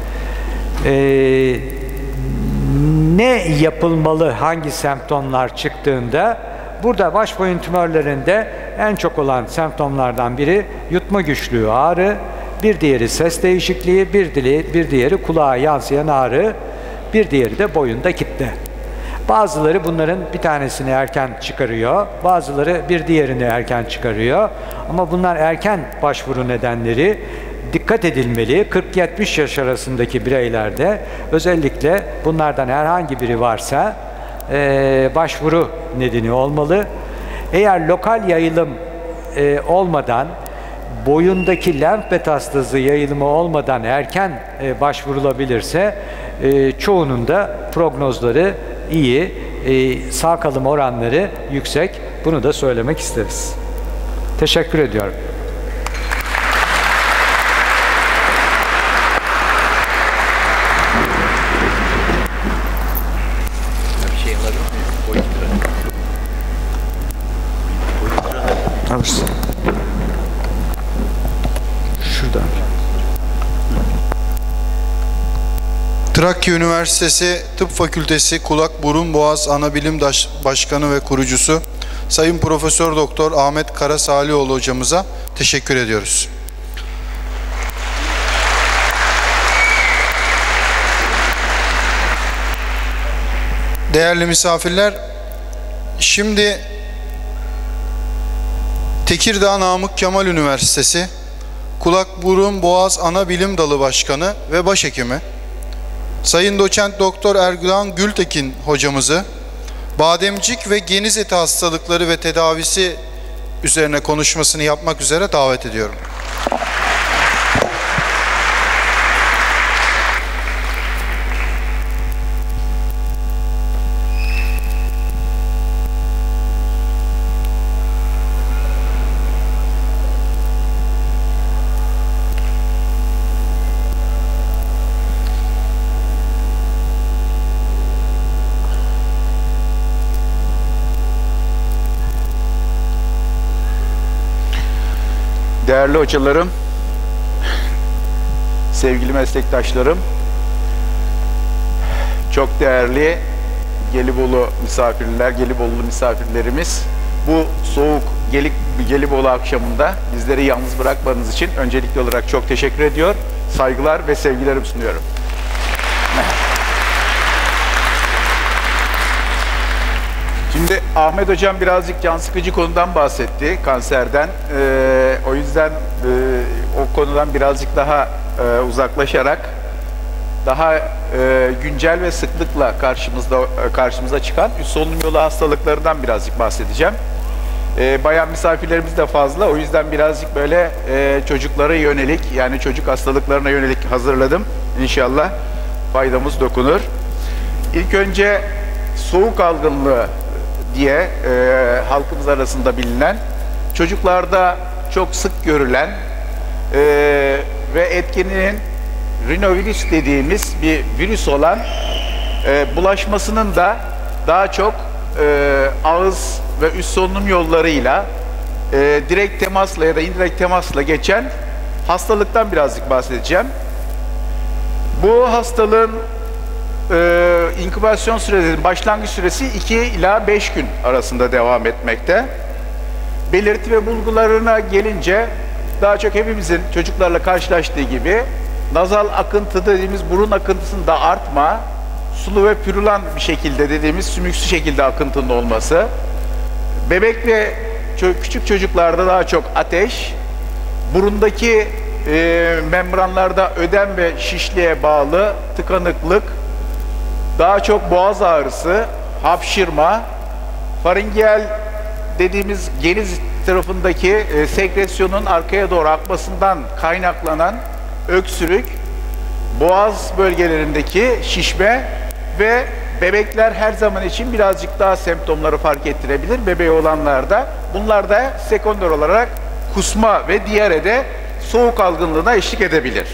Ne yapılmalı hangi semptomlar çıktığında? Burada baş boyun tümörlerinde en çok olan semptomlardan biri yutma güçlüğü, ağrı, bir diğeri ses değişikliği, bir diğeri kulağa yansıyan ağrı, bir diğeri de boyunda kitle. Bazıları bunların bir tanesini erken çıkarıyor, bazıları bir diğerini erken çıkarıyor. Ama bunlar erken başvuru nedenleri, dikkat edilmeli. 40-70 yaş arasındaki bireylerde özellikle bunlardan herhangi biri varsa başvuru nedeni olmalı. Eğer lokal yayılım olmadan, boyundaki lenf metastazı yayılımı olmadan erken başvurulabilirse çoğunun da prognozları iyi, sağ kalım oranları yüksek. Bunu da söylemek isteriz. Teşekkür ediyorum. Alırsın. Şuradan. Trakya Üniversitesi Tıp Fakültesi Kulak Burun Boğaz Anabilim Başkanı ve kurucusu Sayın Profesör Doktor Ahmet Kara Salioğlu hocamıza teşekkür ediyoruz. Değerli misafirler, şimdi Tekirdağ Namık Kemal Üniversitesi Kulak Burun Boğaz Ana Bilim Dalı Başkanı ve Başhekimi Sayın Doçent Doktor Erguvan Gültekin hocamızı bademcik ve geniz eti hastalıkları ve tedavisi üzerine konuşmasını yapmak üzere davet ediyorum. Değerli hocalarım, sevgili meslektaşlarım, çok değerli Gelibolu misafirler, Gelibolu misafirlerimiz, bu soğuk Gelibolu akşamında bizleri yalnız bırakmadığınız için öncelikli olarak çok teşekkür ediyor, saygılar ve sevgilerimi sunuyorum. Şimdi Ahmet Hocam birazcık can sıkıcı konudan bahsetti, kanserden. O yüzden o konudan birazcık daha uzaklaşarak daha güncel ve sıklıkla karşımıza çıkan üst solunum yolu hastalıklarından birazcık bahsedeceğim. Bayan misafirlerimiz de fazla, o yüzden birazcık böyle çocuklara yönelik, yani çocuk hastalıklarına yönelik hazırladım. İnşallah faydamız dokunur. İlk önce soğuk algınlığı diye halkımız arasında bilinen, çocuklarda çok sık görülen ve etkeninin rinovirüs dediğimiz bir virüs olan bulaşmasının da daha çok ağız ve üst solunum yollarıyla direkt temasla ya da indirekt temasla geçen hastalıktan birazcık bahsedeceğim. Bu hastalığın inkübasyon süresi, başlangıç süresi 2 ila 5 gün arasında devam etmekte. Belirti ve bulgularına gelince daha çok hepimizin çocuklarla karşılaştığı gibi nazal akıntı dediğimiz burun akıntısında artma, sulu ve pürülan bir şekilde dediğimiz sümüksü şekilde akıntının olması, bebek ve küçük çocuklarda daha çok ateş, burundaki membranlarda ödem ve şişliğe bağlı tıkanıklık, daha çok boğaz ağrısı, hapşırma, faringiyel dediğimiz geniz tarafındaki sekresyonun arkaya doğru akmasından kaynaklanan öksürük, boğaz bölgelerindeki şişme ve bebekler her zaman için birazcık daha semptomları fark ettirebilir. Bebeği olanlarda bunlar da sekonder olarak kusma ve diyarede soğuk algınlığına eşlik edebilir.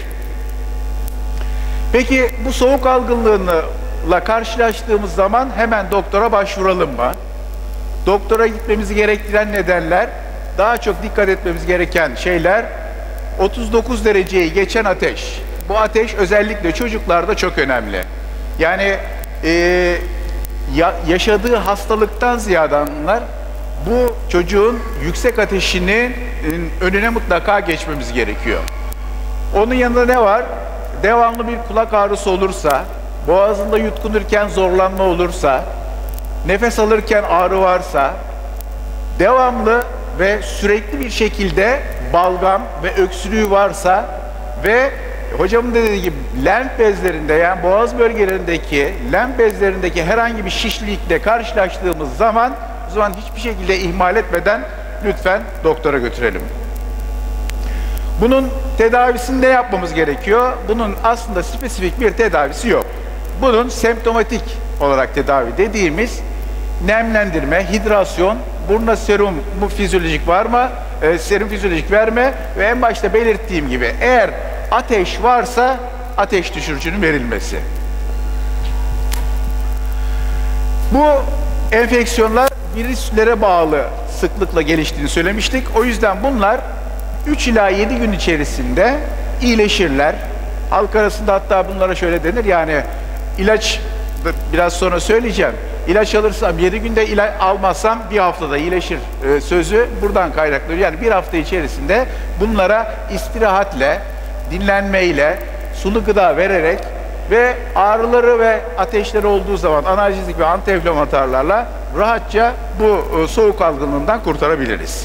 Peki bu soğuk algınlığıyla karşılaştığımız zaman hemen doktora başvuralım mı? Doktora gitmemizi gerektiren nedenler, daha çok dikkat etmemiz gereken şeyler, 39 dereceyi geçen ateş. Bu ateş özellikle çocuklarda çok önemli. Yani yaşadığı hastalıktan ziyade bu çocuğun yüksek ateşinin önüne mutlaka geçmemiz gerekiyor. Onun yanında ne var? Devamlı bir kulak ağrısı olursa, boğazında yutkunurken zorlanma olursa, nefes alırken ağrı varsa, devamlı ve sürekli bir şekilde balgam ve öksürüğü varsa ve hocamın dediği gibi lenf bezlerinde, yani boğaz bölgelerindeki lenf bezlerindeki herhangi bir şişlikle karşılaştığımız zaman, o zaman hiçbir şekilde ihmal etmeden lütfen doktora götürelim. Bunun tedavisini ne yapmamız gerekiyor? Bunun aslında spesifik bir tedavisi yok. Bunun semptomatik olarak tedavi dediğimiz nemlendirme, hidrasyon, buruna serum fizyolojik var mı? Serum fizyolojik verme ve en başta belirttiğim gibi eğer ateş varsa ateş düşürücünün verilmesi. Bu enfeksiyonlar virüslere bağlı sıklıkla geliştiğini söylemiştik. O yüzden bunlar 3 ila 7 gün içerisinde iyileşirler. Halk arasında hatta bunlara şöyle denir, yani ilaç, biraz sonra söyleyeceğim, ilaç alırsam 7 günde, ilaç almazsam bir haftada iyileşir sözü buradan kaynaklanıyor. Yani bir hafta içerisinde bunlara istirahatle, dinlenmeyle, sulu gıda vererek ve ağrıları ve ateşleri olduğu zaman analjezik ve antiinflamatuarlarla rahatça bu soğuk algınlığından kurtarabiliriz.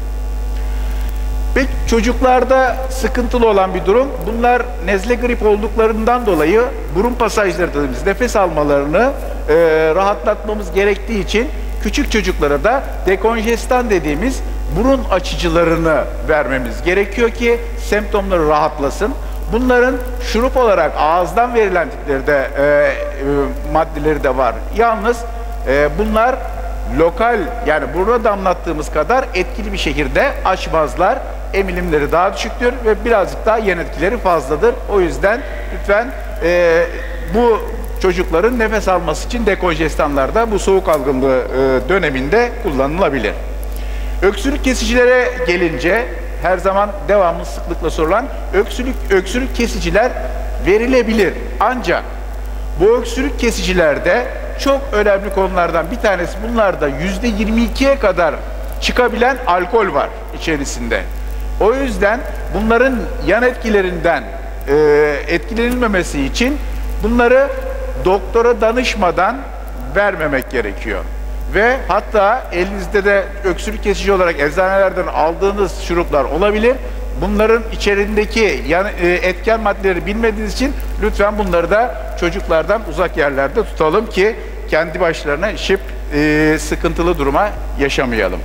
Peki çocuklarda sıkıntılı olan bir durum, bunlar nezle grip olduklarından dolayı burun pasajları dediğimiz nefes almalarını rahatlatmamız gerektiği için küçük çocuklara da dekonjestan dediğimiz burun açıcılarını vermemiz gerekiyor ki semptomları rahatlasın. Bunların şurup olarak ağızdan verilen tipleri de maddeleri de var. Yalnız bunlar lokal, yani buruna damlattığımız kadar etkili bir şekilde açmazlar. Emilimleri daha düşüktür ve birazcık daha yan etkileri fazladır. O yüzden lütfen bu çocukların nefes alması için dekonjestanlar da bu soğuk algınlığı döneminde kullanılabilir. Öksürük kesicilere gelince her zaman devamlı sıklıkla sorulan öksürük kesiciler verilebilir. Ancak bu öksürük kesicilerde çok önemli konulardan bir tanesi, bunlarda %22'ye kadar çıkabilen alkol var içerisinde. O yüzden bunların yan etkilerinden etkilenilmemesi için bunları doktora danışmadan vermemek gerekiyor. Ve hatta elinizde de öksürük kesici olarak eczanelerden aldığınız şuruplar olabilir. Bunların içerisindeki etken maddeleri bilmediğiniz için lütfen bunları da çocuklardan uzak yerlerde tutalım ki kendi başlarına sıkıntılı duruma yaşamayalım.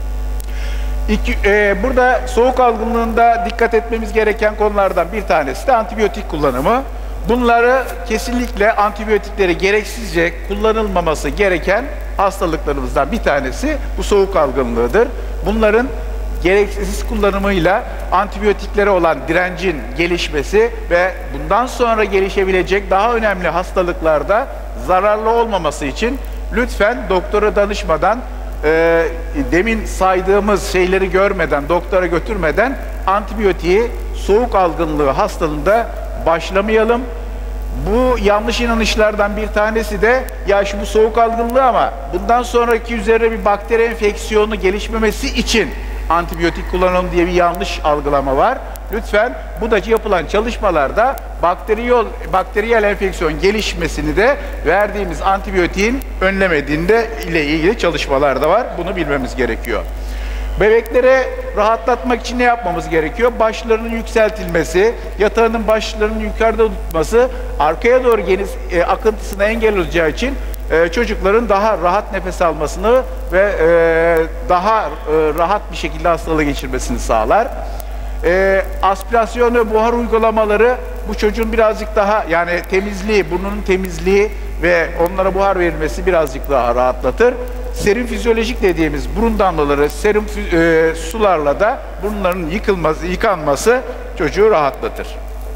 Burada soğuk algınlığında dikkat etmemiz gereken konulardan bir tanesi de antibiyotik kullanımı. Bunları kesinlikle antibiyotikleri gereksizce kullanılmaması gereken hastalıklarımızdan bir tanesi bu soğuk algınlığıdır. Bunların gereksiz kullanımıyla antibiyotiklere olan direncin gelişmesi ve bundan sonra gelişebilecek daha önemli hastalıklarda zararlı olmaması için lütfen doktora danışmadan, demin saydığımız şeyleri görmeden, doktora götürmeden antibiyotiği soğuk algınlığı hastalığında başlamayalım. Bu yanlış inanışlardan bir tanesi de ya şu bu soğuk algınlığı ama bundan sonraki üzerine bir bakteri enfeksiyonu gelişmemesi için antibiyotik kullanalım diye bir yanlış algılama var. Lütfen bu da yapılan çalışmalarda bakteriyel enfeksiyon gelişmesini de verdiğimiz antibiyotiğin önlemediğinde ile ilgili çalışmalar da var. Bunu bilmemiz gerekiyor. Bebeklere rahatlatmak için ne yapmamız gerekiyor? Başlarının yükseltilmesi, yatağının başlarının yukarıda tutması, arkaya doğru geniş akıntısına engel olacağı için çocukların daha rahat nefes almasını ve daha rahat bir şekilde hastalığı geçirmesini sağlar. Aspirasyon ve buhar uygulamaları bu çocuğun birazcık daha, yani temizliği, burnunun temizliği ve onlara buhar verilmesi birazcık daha rahatlatır. Serum fizyolojik dediğimiz burun damlaları, serum sularla da burunların yıkanması çocuğu rahatlatır.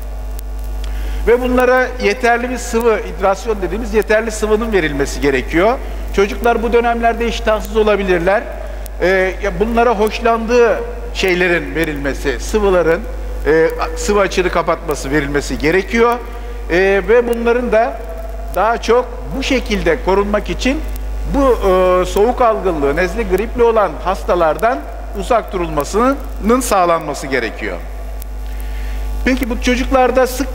Ve bunlara yeterli bir sıvı, hidrasyon dediğimiz yeterli sıvının verilmesi gerekiyor. Çocuklar bu dönemlerde iştahsız olabilirler. Bunlara hoşlandığı şeylerin verilmesi, sıvıların sıvı açığını kapatması verilmesi gerekiyor. Ve bunların da daha çok bu şekilde korunmak için bu soğuk algınlığı, nezle gripli olan hastalardan uzak durulmasının sağlanması gerekiyor. Peki bu çocuklarda sık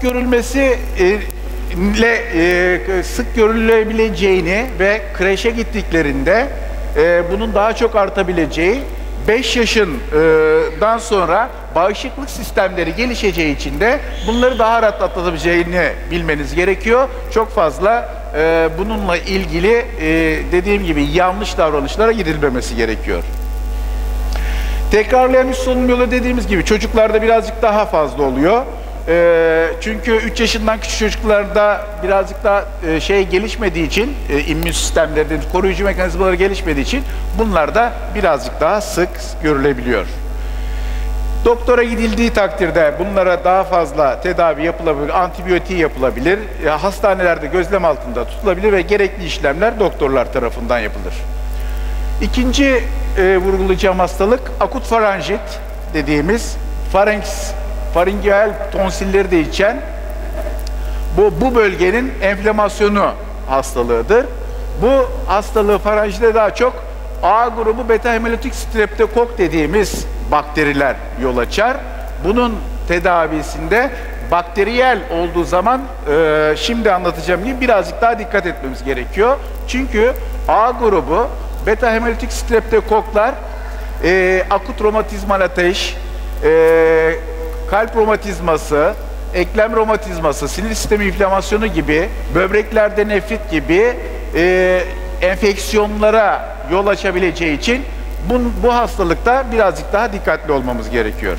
görülebileceğini ve kreşe gittiklerinde bunun daha çok artabileceği, 5 yaşından sonra bağışıklık sistemleri gelişeceği için de bunları daha rahat atlatabileceğini bilmeniz gerekiyor. Çok fazla bununla ilgili dediğim gibi yanlış davranışlara gidilmemesi gerekiyor. Tekrarlayan üst solunum yolu dediğimiz gibi çocuklarda birazcık daha fazla oluyor. Çünkü 3 yaşından küçük çocuklarda birazcık daha gelişmediği için, immün sistemleri, koruyucu mekanizmaları gelişmediği için bunlar da birazcık daha sık görülebiliyor. Doktora gidildiği takdirde bunlara daha fazla tedavi yapılabilir, antibiyotiği yapılabilir, hastanelerde gözlem altında tutulabilir ve gerekli işlemler doktorlar tarafından yapılır. İkinci vurgulayacağım hastalık akut faranjit dediğimiz faringeal tonsilleri de içen bu bölgenin enflamasyonu hastalığıdır. Bu hastalığı faranjide daha çok A grubu beta hemolytik streptokok dediğimiz bakteriler yol açar. Bunun tedavisinde bakteriyel olduğu zaman şimdi anlatacağım gibi birazcık daha dikkat etmemiz gerekiyor. Çünkü A grubu beta hemolitik streptokoklar akut romatizmal ateş, kalp romatizması, eklem romatizması, sinir sistemi inflamasyonu gibi, böbreklerde nefrit gibi enfeksiyonlara yol açabileceği için bu hastalıkta birazcık daha dikkatli olmamız gerekiyor.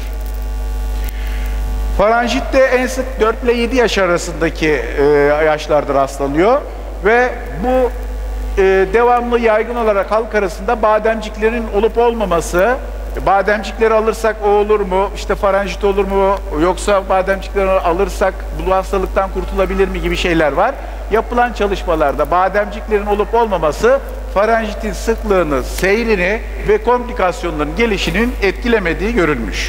Faranjitte en sık 4 ile 7 yaş arasındaki yaşlarda rastlanıyor ve bu devamlı yaygın olarak halk arasında bademciklerin olup olmaması, bademcikleri alırsak o olur mu, işte faranjit olur mu, yoksa bademcikleri alırsak bu hastalıktan kurtulabilir mi gibi şeyler var. Yapılan çalışmalarda bademciklerin olup olmaması faranjitin sıklığını, seyrini ve komplikasyonların gelişinin etkilemediği görülmüş.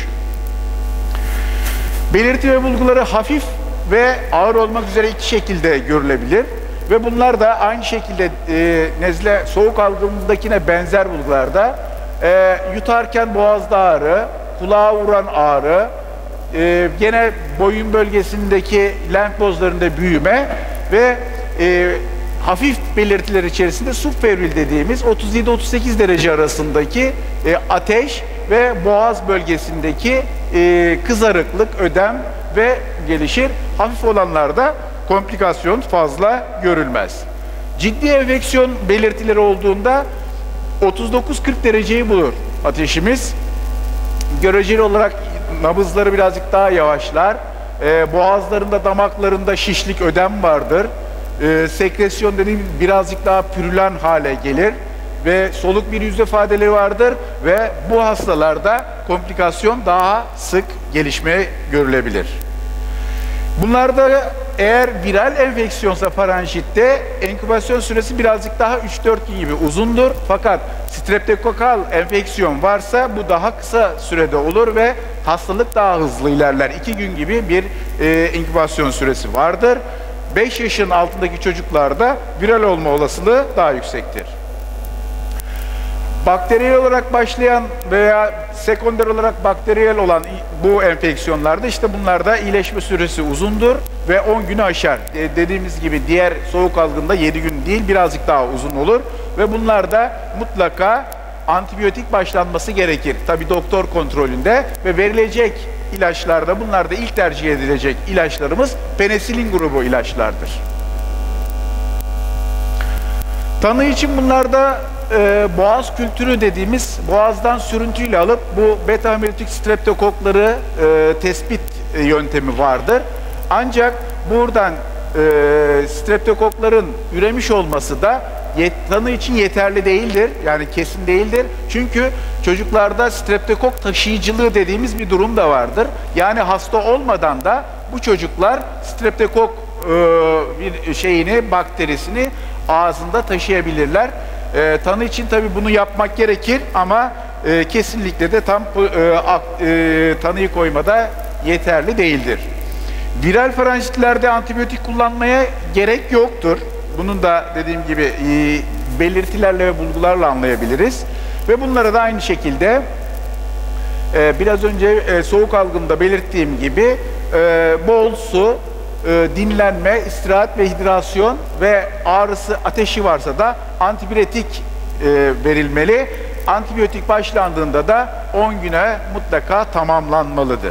Belirti ve bulguları hafif ve ağır olmak üzere iki şekilde görülebilir. Ve bunlar da aynı şekilde nezle, soğuk algınlığındakine benzer bulgularda yutarken boğazda ağrı, kulağa vuran ağrı, gene boyun bölgesindeki lenf nodlarında büyüme ve hafif belirtiler içerisinde subfebril dediğimiz 37-38 derece arasındaki ateş ve boğaz bölgesindeki kızarıklık, ödem ve gelişir. Hafif olanlarda komplikasyon fazla görülmez. Ciddi enfeksiyon belirtileri olduğunda 39-40 dereceyi bulur ateşimiz. Göreceli olarak nabızları birazcık daha yavaşlar. Boğazlarında, damaklarında şişlik, ödem vardır. Sekresyon dediğim birazcık daha pürülen hale gelir ve soluk bir yüz ifadeleri vardır ve bu hastalarda komplikasyon daha sık gelişmeye görülebilir. Bunlarda eğer viral enfeksiyonsa faranjitte inkübasyon süresi birazcık daha 3-4 gün gibi uzundur. Fakat streptokokal enfeksiyon varsa bu daha kısa sürede olur ve hastalık daha hızlı ilerler. 2 gün gibi bir inkübasyon süresi vardır. 5 yaşın altındaki çocuklarda viral olma olasılığı daha yüksektir. Bakteriyel olarak başlayan veya sekonder olarak bakteriyel olan bu enfeksiyonlarda işte bunlarda iyileşme süresi uzundur ve 10 günü aşar. Dediğimiz gibi diğer soğuk algında 7 gün değil birazcık daha uzun olur ve bunlarda mutlaka antibiyotik başlanması gerekir. Tabi doktor kontrolünde ve verilecek ilaçlarda bunlarda ilk tercih edilecek ilaçlarımız penisilin grubu ilaçlardır. Tanı için bunlarda boğaz kültürü dediğimiz boğazdan sürüntüyle alıp bu beta hemolitik streptokokları tespit yöntemi vardır. Ancak buradan streptokokların üremiş olması da tanı için yeterli değildir. Yani kesin değildir. Çünkü çocuklarda streptokok taşıyıcılığı dediğimiz bir durum da vardır. Yani hasta olmadan da bu çocuklar streptokok bir şeyini, bakterisini ağzında taşıyabilirler. Tanı için tabii bunu yapmak gerekir ama kesinlikle de tam tanıyı koymada yeterli değildir. Viral faranjitlerde antibiyotik kullanmaya gerek yoktur. Bunun da dediğim gibi belirtilerle ve bulgularla anlayabiliriz. Ve bunlara da aynı şekilde biraz önce soğuk algında belirttiğim gibi bol su, dinlenme, istirahat ve hidrasyon ve ağrısı, ateşi varsa da antibiyotik verilmeli. Antibiyotik başlandığında da 10 güne mutlaka tamamlanmalıdır.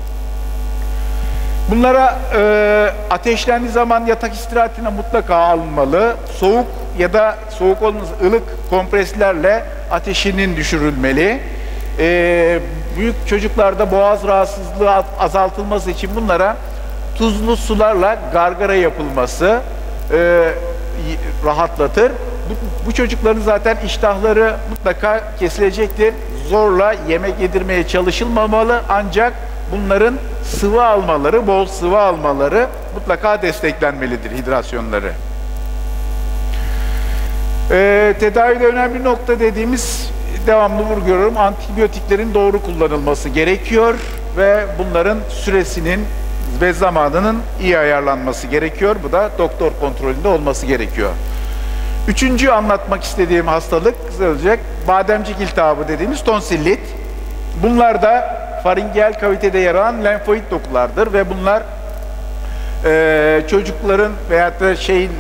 Bunlara ateşlendiği zaman yatak istirahatine mutlaka alınmalı. Soğuk ya da soğuk olmaz ılık kompreslerle ateşinin düşürülmeli. Büyük çocuklarda boğaz rahatsızlığı azaltılması için bunlara tuzlu sularla gargara yapılması rahatlatır. Bu çocukların zaten iştahları mutlaka kesilecektir. Zorla yemek yedirmeye çalışılmamalı ancak bunların sıvı almaları, bol sıvı almaları mutlaka desteklenmelidir, hidrasyonları. Tedavide önemli nokta dediğimiz, devamlı vurguluyorum, antibiyotiklerin doğru kullanılması gerekiyor ve bunların süresinin ve zamanının iyi ayarlanması gerekiyor. Bu da doktor kontrolünde olması gerekiyor. Üçüncü anlatmak istediğim hastalık olacak bademcik iltihabı dediğimiz tonsillit. Bunlar da faringeel kavitede yer alan lenfoid dokulardır ve bunlar çocukların veyahut da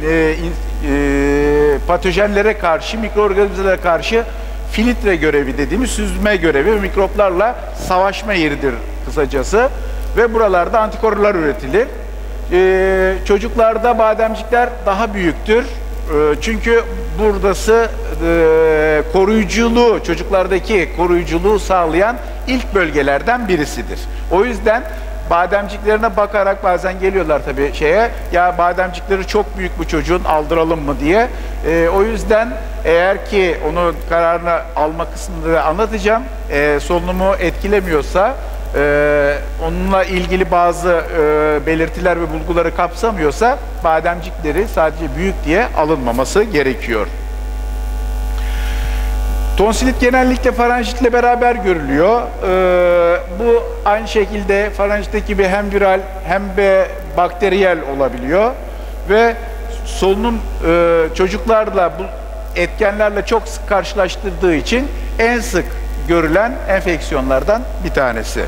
patojenlere karşı, mikroorganizmalara karşı filtre görevi dediğimiz süzme görevi, mikroplarla savaşma yeridir kısacası. Ve buralarda antikorlar üretilir. Çocuklarda bademcikler daha büyüktür. Çünkü buradası koruyuculuğu, çocuklardaki koruyuculuğu sağlayan ilk bölgelerden birisidir. O yüzden bademciklerine bakarak bazen geliyorlar tabii ya bademcikleri çok büyük bu çocuğun, aldıralım mı diye. O yüzden eğer ki onu kararını alma kısmında da anlatacağım, solunumu etkilemiyorsa, onunla ilgili bazı belirtiler ve bulguları kapsamıyorsa bademcikleri sadece büyük diye alınmaması gerekiyor. Tonsilit genellikle faranjitle beraber görülüyor. Bu aynı şekilde faranjitteki gibi hem viral hem de bakteriyel olabiliyor ve solunum çocuklarla bu etkenlerle çok sık karşılaştırdığı için en sık görülen enfeksiyonlardan bir tanesi.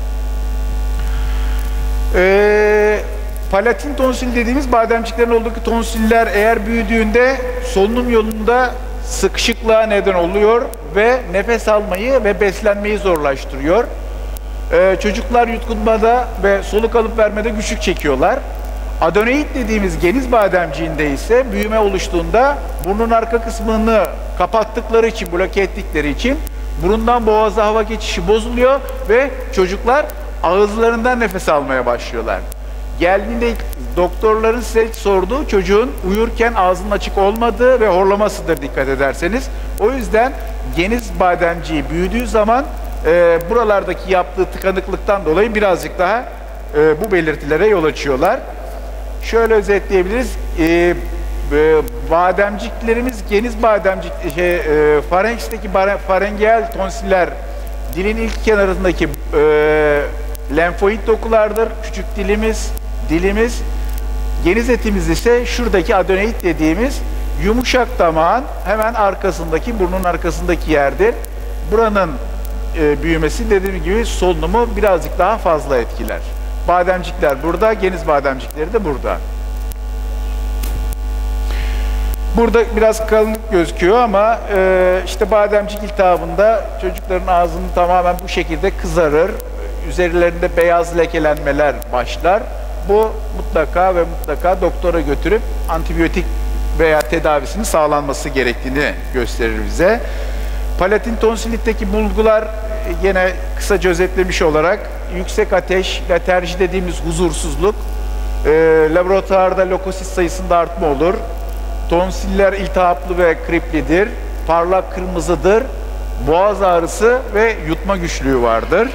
Palatin tonsil dediğimiz bademciklerin olduğu tonsiller eğer büyüdüğünde solunum yolunda sıkışıklığa neden oluyor ve nefes almayı ve beslenmeyi zorlaştırıyor. Çocuklar yutkunmada ve soluk alıp vermede güçlük çekiyorlar. Adenoid dediğimiz geniz bademciğinde ise büyüme oluştuğunda burnun arka kısmını kapattıkları için, bloke ettikleri için burundan boğaza hava geçişi bozuluyor ve çocuklar ağızlarından nefes almaya başlıyorlar. Geldiğinde doktorların size sorduğu çocuğun uyurken ağzının açık olmadığı ve horlamasıdır dikkat ederseniz. O yüzden geniz bademciği büyüdüğü zaman buralardaki yaptığı tıkanıklıktan dolayı birazcık daha bu belirtilere yol açıyorlar. Şöyle özetleyebiliriz. Bademciklerimiz, geniz bademcik, farenks'teki farengeal tonsiller dilin ilk kenarındaki lenfoid dokulardır. Küçük dilimiz. Geniz etimiz ise şuradaki adenoid dediğimiz yumuşak damağın hemen arkasındaki, burnun arkasındaki yerdir. Buranın büyümesi dediğim gibi solunumu birazcık daha fazla etkiler. Bademcikler burada, geniz bademcikleri de burada. Burada biraz kalınlık gözüküyor ama işte bademcik iltihabında çocukların ağzının tamamen bu şekilde kızarır. Üzerlerinde beyaz lekelenmeler başlar. Bu mutlaka ve mutlaka doktora götürüp antibiyotik veya tedavisinin sağlanması gerektiğini gösterir bize. Palatin tonsilitteki bulgular yine kısaca özetlemiş olarak yüksek ateş, letarji dediğimiz huzursuzluk, laboratuvarda lökosit sayısında artma olur. Tonsiller iltihaplı ve kriplidir, parlak kırmızıdır, boğaz ağrısı ve yutma güçlüğü vardır.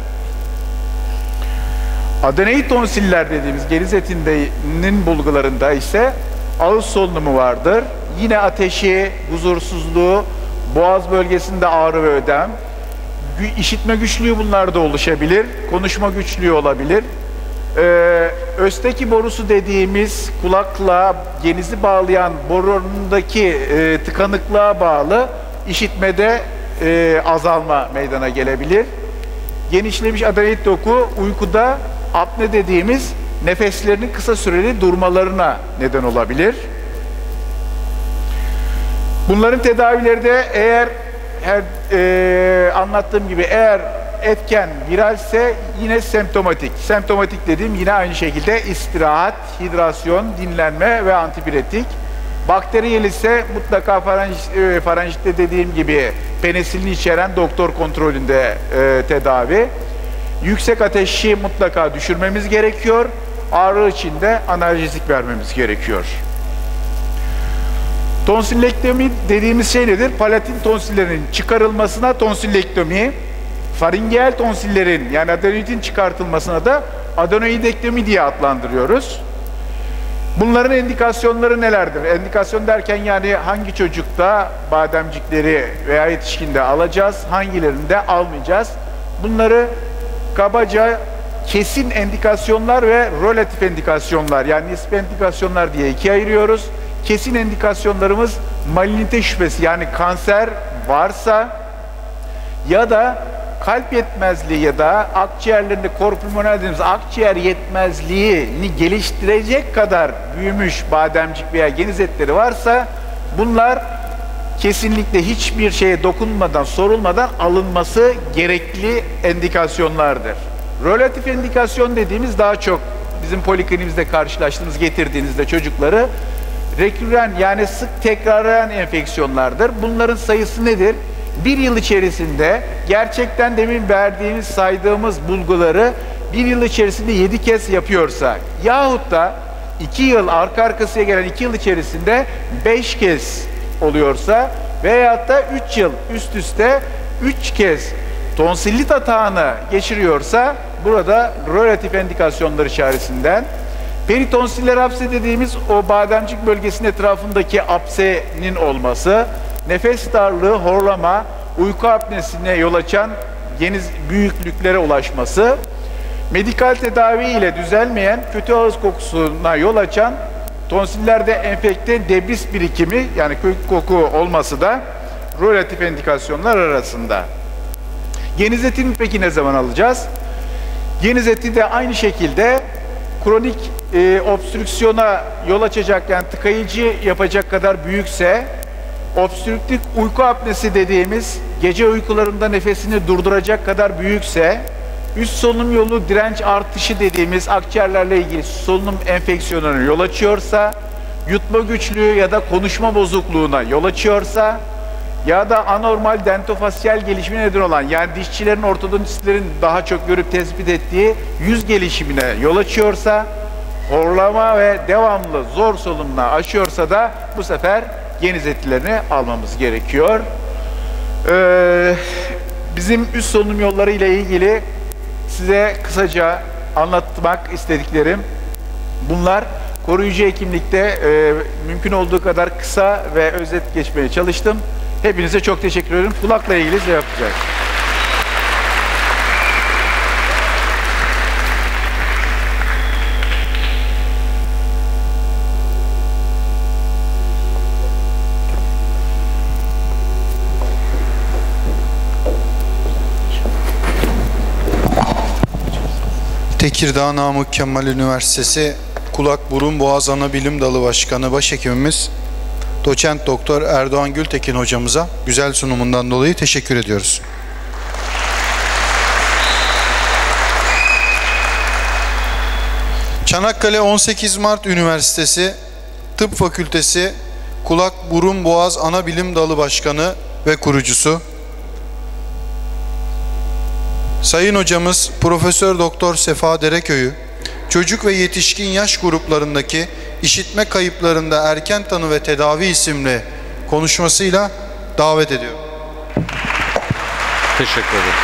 Adenoid tonsiller dediğimiz geniz etinin bulgularında ise ağız solunumu vardır. Yine ateşi, huzursuzluğu, boğaz bölgesinde ağrı ve ödem, işitme güçlüğü bunlarda oluşabilir, konuşma güçlüğü olabilir. Östeki borusu dediğimiz kulakla genizi bağlayan borundaki tıkanıklığa bağlı işitmede azalma meydana gelebilir. Genişlemiş adenoid doku uykuda apne dediğimiz nefeslerinin kısa süreli durmalarına neden olabilir. Bunların tedavileri de eğer anlattığım gibi eğer etken viralse yine semptomatik. Semptomatik dediğim yine aynı şekilde istirahat, hidrasyon, dinlenme ve antipiretik. Bakteriyel ise mutlaka faranjitte dediğim gibi penisilini içeren doktor kontrolünde tedavi. Yüksek ateşi mutlaka düşürmemiz gerekiyor. Ağrı için de analjezik vermemiz gerekiyor. Tonsillektomi dediğimiz şey nedir? Palatin tonsillerin çıkarılmasına tonsillektomi, faringeal tonsillerin yani adenoidin çıkartılmasına da adenoidektomi diye adlandırıyoruz. Bunların endikasyonları nelerdir? Endikasyon derken yani hangi çocukta bademcikleri veya yetişkinde alacağız, hangilerinde almayacağız? Bunları kabaca kesin endikasyonlar ve relatif endikasyonlar yani nispi endikasyonlar diye ikiye ayırıyoruz. Kesin endikasyonlarımız malignite şüphesi yani kanser varsa ya da kalp yetmezliği ya da akciğerlerinde korpulmonal dediğimiz akciğer yetmezliğini geliştirecek kadar büyümüş bademcik veya geniz etleri varsa bunlar kesinlikle hiçbir şeye dokunmadan, sorulmadan alınması gerekli endikasyonlardır. Relatif endikasyon dediğimiz daha çok bizim polikliniğimizde karşılaştığımız, getirdiğinizde çocukları rekürren yani sık tekrarlayan enfeksiyonlardır. Bunların sayısı nedir? Bir yıl içerisinde gerçekten demin verdiğimiz, saydığımız bulguları bir yıl içerisinde 7 kez yapıyorsa yahut da 2 yıl arka arkasıya gelen 2 yıl içerisinde 5 kez oluyorsa veyahut da 3 yıl üst üste 3 kez tonsillit atağını geçiriyorsa burada relatif endikasyonlar içerisinden peritonsiller apse dediğimiz o bademcik bölgesinin etrafındaki apsenin olması, nefes darlığı, horlama, uyku apnesine yol açan geniz büyüklüklere ulaşması, medikal tedavi ile düzelmeyen kötü ağız kokusuna yol açan tonsillerde enfekte debris birikimi yani kötü koku olması da relatif endikasyonlar arasında. Geniz etini peki ne zaman alacağız? Geniz eti de aynı şekilde kronik obstrüksiyona yol açacak yani tıkayıcı yapacak kadar büyükse, obstrüktif uyku apnesi dediğimiz gece uykularında nefesini durduracak kadar büyükse, üst solunum yolu direnç artışı dediğimiz akciğerlerle ilgili solunum enfeksiyonuna yol açıyorsa, yutma güçlüğü ya da konuşma bozukluğuna yol açıyorsa ya da anormal dentofasyal gelişime neden olan yani dişçilerin, ortodontistlerin daha çok görüp tespit ettiği yüz gelişimine yol açıyorsa, horlama ve devamlı zor solunumla aşıyorsa da bu sefer geniz etilerini almamız gerekiyor. Bizim üst solunum yolları ile ilgili size kısaca anlatmak istediklerim bunlar. Koruyucu hekimlikte mümkün olduğu kadar kısa ve özet geçmeye çalıştım. Hepinize çok teşekkür ederim. Kulakla ilgili size yapacağız. Tekirdağ Namık Kemal Üniversitesi Kulak Burun Boğaz Anabilim Dalı Başkanı Başhekimimiz Doçent Doktor Erdoğan Gültekin hocamıza güzel sunumundan dolayı teşekkür ediyoruz. Çanakkale 18 Mart Üniversitesi Tıp Fakültesi Kulak Burun Boğaz Anabilim Dalı Başkanı ve kurucusu Sayın hocamız Profesör Doktor Sefa Dereköy'ü çocuk ve yetişkin yaş gruplarındaki işitme kayıplarında erken tanı ve tedavi isimli konuşmasıyla davet ediyorum. Teşekkür ederim.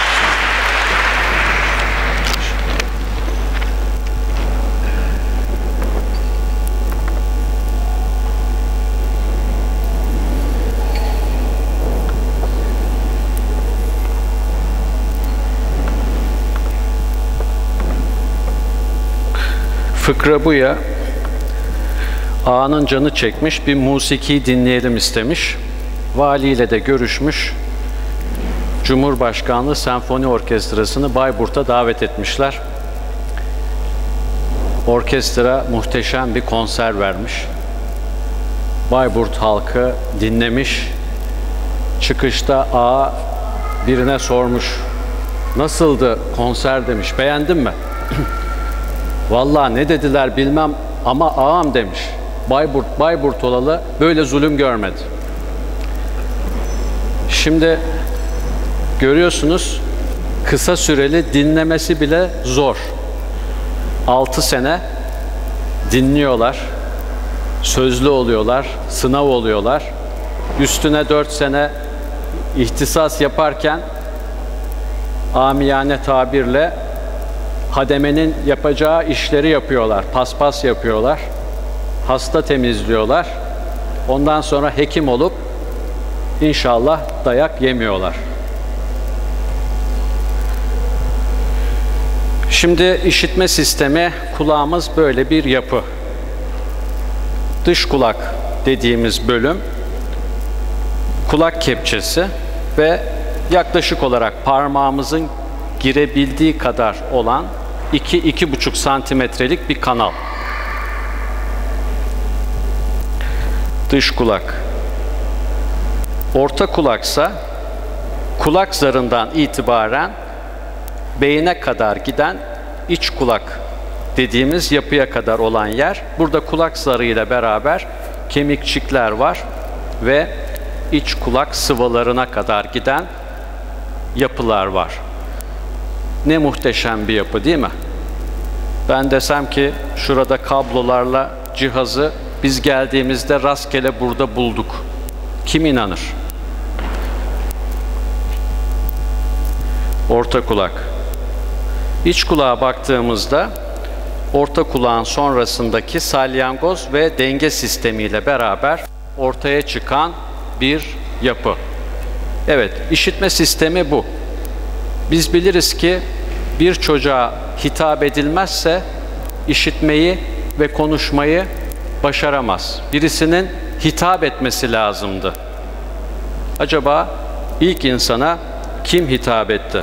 Fıkra bu ya. Ağanın canı çekmiş, bir musiki dinleyelim istemiş. Valiyle de görüşmüş. Cumhurbaşkanlığı Senfoni Orkestrası'nı Bayburt'a davet etmişler. Orkestra muhteşem bir konser vermiş. Bayburt halkı dinlemiş. Çıkışta ağa birine sormuş. Nasıldı konser demiş. Beğendin mi? Vallahi ne dediler bilmem ama ağam demiş. Bayburt olalı böyle zulüm görmedi. Şimdi görüyorsunuz kısa süreli dinlemesi bile zor. 6 sene dinliyorlar, sözlü oluyorlar, sınav oluyorlar. Üstüne 4 sene ihtisas yaparken amiyane tabirle hademenin yapacağı işleri yapıyorlar. Paspas yapıyorlar. Hasta temizliyorlar. Ondan sonra hekim olup inşallah dayak yemiyorlar. Şimdi işitme sistemi, kulağımız böyle bir yapı. Dış kulak dediğimiz bölüm kulak kepçesi ve yaklaşık olarak parmağımızın girebildiği kadar olan 2-2,5 santimetrelik bir kanal. Dış kulak. Orta kulaksa kulak zarından itibaren beyine kadar giden iç kulak dediğimiz yapıya kadar olan yer. Burada kulak zarıyla beraber kemikçikler var ve iç kulak sıvılarına kadar giden yapılar var. Ne muhteşem bir yapı değil mi? Ben desem ki şurada kablolarla cihazı biz geldiğimizde rastgele burada bulduk. Kim inanır? Orta kulak. İç kulağa baktığımızda orta kulağın sonrasındaki salyangoz ve denge sistemiyle beraber ortaya çıkan bir yapı. Evet, işitme sistemi bu. Biz biliriz ki bir çocuğa hitap edilmezse işitmeyi ve konuşmayı başaramaz. Birisinin hitap etmesi lazımdı. Acaba ilk insana kim hitap etti?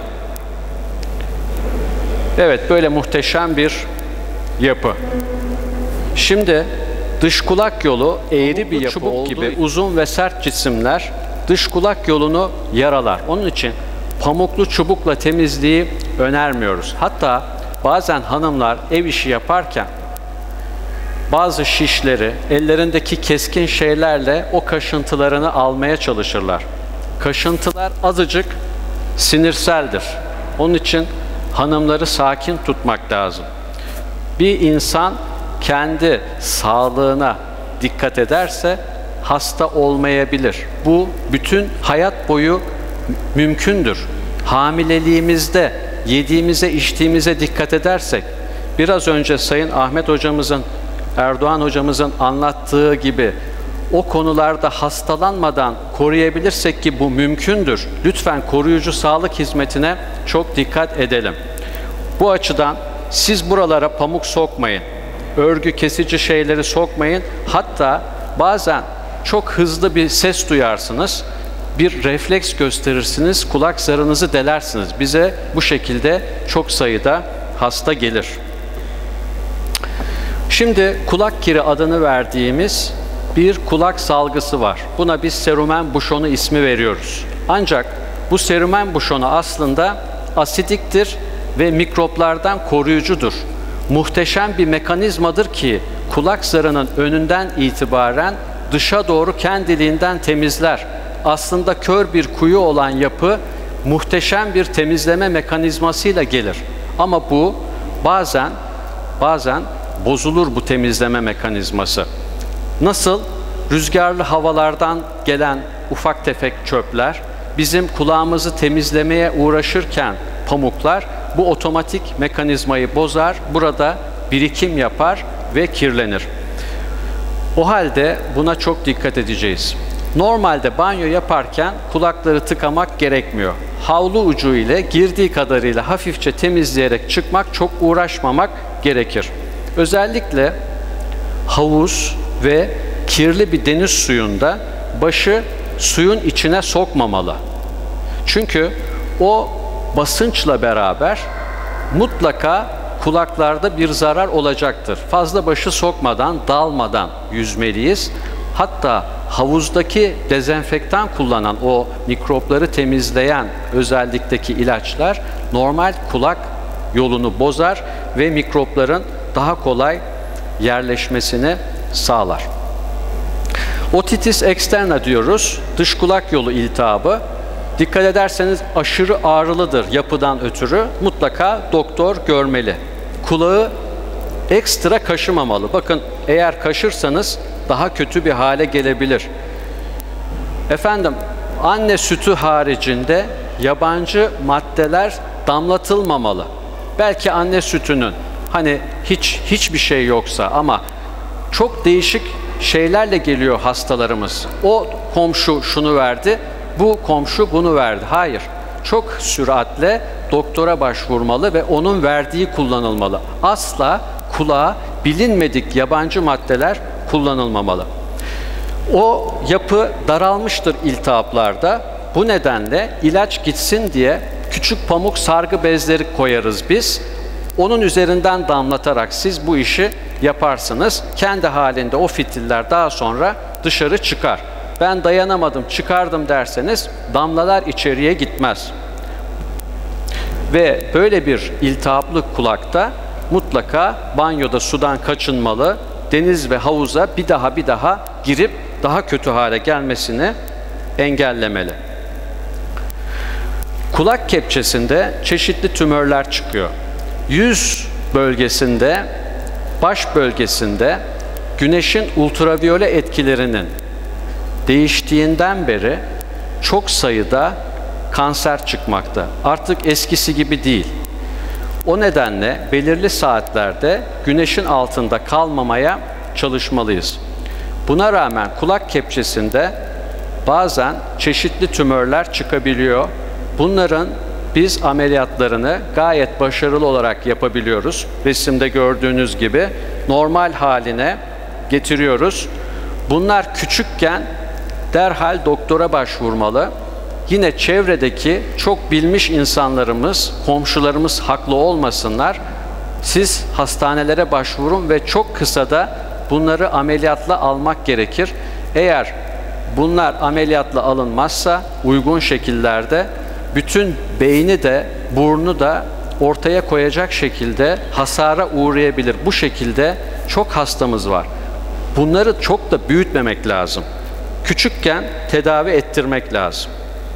Evet, böyle muhteşem bir yapı. Şimdi dış kulak yolu eğri bir yapı olduğu gibi uzun ve sert cisimler dış kulak yolunu yaralar. Onun için pamuklu çubukla temizliği önermiyoruz. Hatta bazen hanımlar ev işi yaparken bazı şişleri ellerindeki keskin şeylerle o kaşıntılarını almaya çalışırlar. Kaşıntılar azıcık sinirseldir. Onun için hanımları sakin tutmak lazım. Bir insan kendi sağlığına dikkat ederse hasta olmayabilir. Bu bütün hayat boyu mümkündür. Hamileliğimizde yediğimize, içtiğimize dikkat edersek, biraz önce Sayın Ahmet hocamızın, Erdoğan hocamızın anlattığı gibi o konularda hastalanmadan koruyabilirsek ki bu mümkündür. Lütfen koruyucu sağlık hizmetine çok dikkat edelim. Bu açıdan siz buralara pamuk sokmayın, örgü kesici şeyleri sokmayın. Hatta bazen çok hızlı bir ses duyarsınız, bir refleks gösterirsiniz, kulak zarınızı delersiniz. Bize bu şekilde çok sayıda hasta gelir. Şimdi kulak kiri adını verdiğimiz bir kulak salgısı var. Buna biz serumen buşonu ismi veriyoruz. Ancak bu serumen buşonu aslında asidiktir ve mikroplardan koruyucudur. Muhteşem bir mekanizmadır ki kulak zarının önünden itibaren dışa doğru kendiliğinden temizler. Aslında kör bir kuyu olan yapı muhteşem bir temizleme mekanizmasıyla gelir. Ama bu bazen bozulur bu temizleme mekanizması. Nasıl? Rüzgarlı havalardan gelen ufak tefek çöpler bizim kulağımızı temizlemeye uğraşırken pamuklar bu otomatik mekanizmayı bozar, burada birikim yapar ve kirlenir. O halde buna çok dikkat edeceğiz. Normalde banyo yaparken kulakları tıkamak gerekmiyor. Havlu ucu ile girdiği kadarıyla hafifçe temizleyerek çıkmak, çok uğraşmamak gerekir. Özellikle havuz ve kirli bir deniz suyunda başı suyun içine sokmamalı. Çünkü o basınçla beraber mutlaka kulaklarda bir zarar olacaktır. Fazla başı sokmadan, dalmadan yüzmeliyiz. Hatta havuzdaki dezenfektan kullanan, o mikropları temizleyen özellikteki ilaçlar normal kulak yolunu bozar ve mikropların daha kolay yerleşmesini sağlar. Otitis externa diyoruz, dış kulak yolu iltihabı. Dikkat ederseniz aşırı ağrılıdır yapıdan ötürü, mutlaka doktor görmeli. Kulağı ekstra kaşımamalı. Bakın, eğer kaşırsanız daha kötü bir hale gelebilir. Efendim, anne sütü haricinde yabancı maddeler damlatılmamalı. Belki anne sütünün hani hiçbir şey yoksa ama çok değişik şeylerle geliyor hastalarımız. O komşu şunu verdi, bu komşu bunu verdi. Hayır, çok süratle doktora başvurmalı ve onun verdiği kullanılmalı. Asla kulağa bilinmedik yabancı maddeler kullanılmamalı. O yapı daralmıştır iltihaplarda. Bu nedenle ilaç gitsin diye küçük pamuk sargı bezleri koyarız biz. Onun üzerinden damlatarak siz bu işi yaparsınız. Kendi halinde o fitiller daha sonra dışarı çıkar. Ben dayanamadım, çıkardım derseniz damlalar içeriye gitmez. Ve böyle bir iltihaplı kulakta mutlaka banyoda sudan kaçınmalı, deniz ve havuza bir daha girip daha kötü hale gelmesini engellemeli. Kulak kepçesinde çeşitli tümörler çıkıyor. Yüz bölgesinde, baş bölgesinde güneşin ultraviyole etkilerinin değiştiğinden beri çok sayıda kanser çıkmakta. Artık eskisi gibi değil. O nedenle belirli saatlerde güneşin altında kalmamaya çalışmalıyız. Buna rağmen kulak kepçesinde bazen çeşitli tümörler çıkabiliyor. Bunların biz ameliyatlarını gayet başarılı olarak yapabiliyoruz. Resimde gördüğünüz gibi normal haline getiriyoruz. Bunlar küçükken derhal doktora başvurmalı. Yine çevredeki çok bilmiş insanlarımız, komşularımız haklı olmasınlar. Siz hastanelere başvurun ve çok kısada bunları ameliyatla almak gerekir. Eğer bunlar ameliyatla alınmazsa uygun şekillerde bütün beyni de burnu da ortaya koyacak şekilde hasara uğrayabilir. Bu şekilde çok hastamız var. Bunları çok da büyütmemek lazım. Küçükken tedavi ettirmek lazım.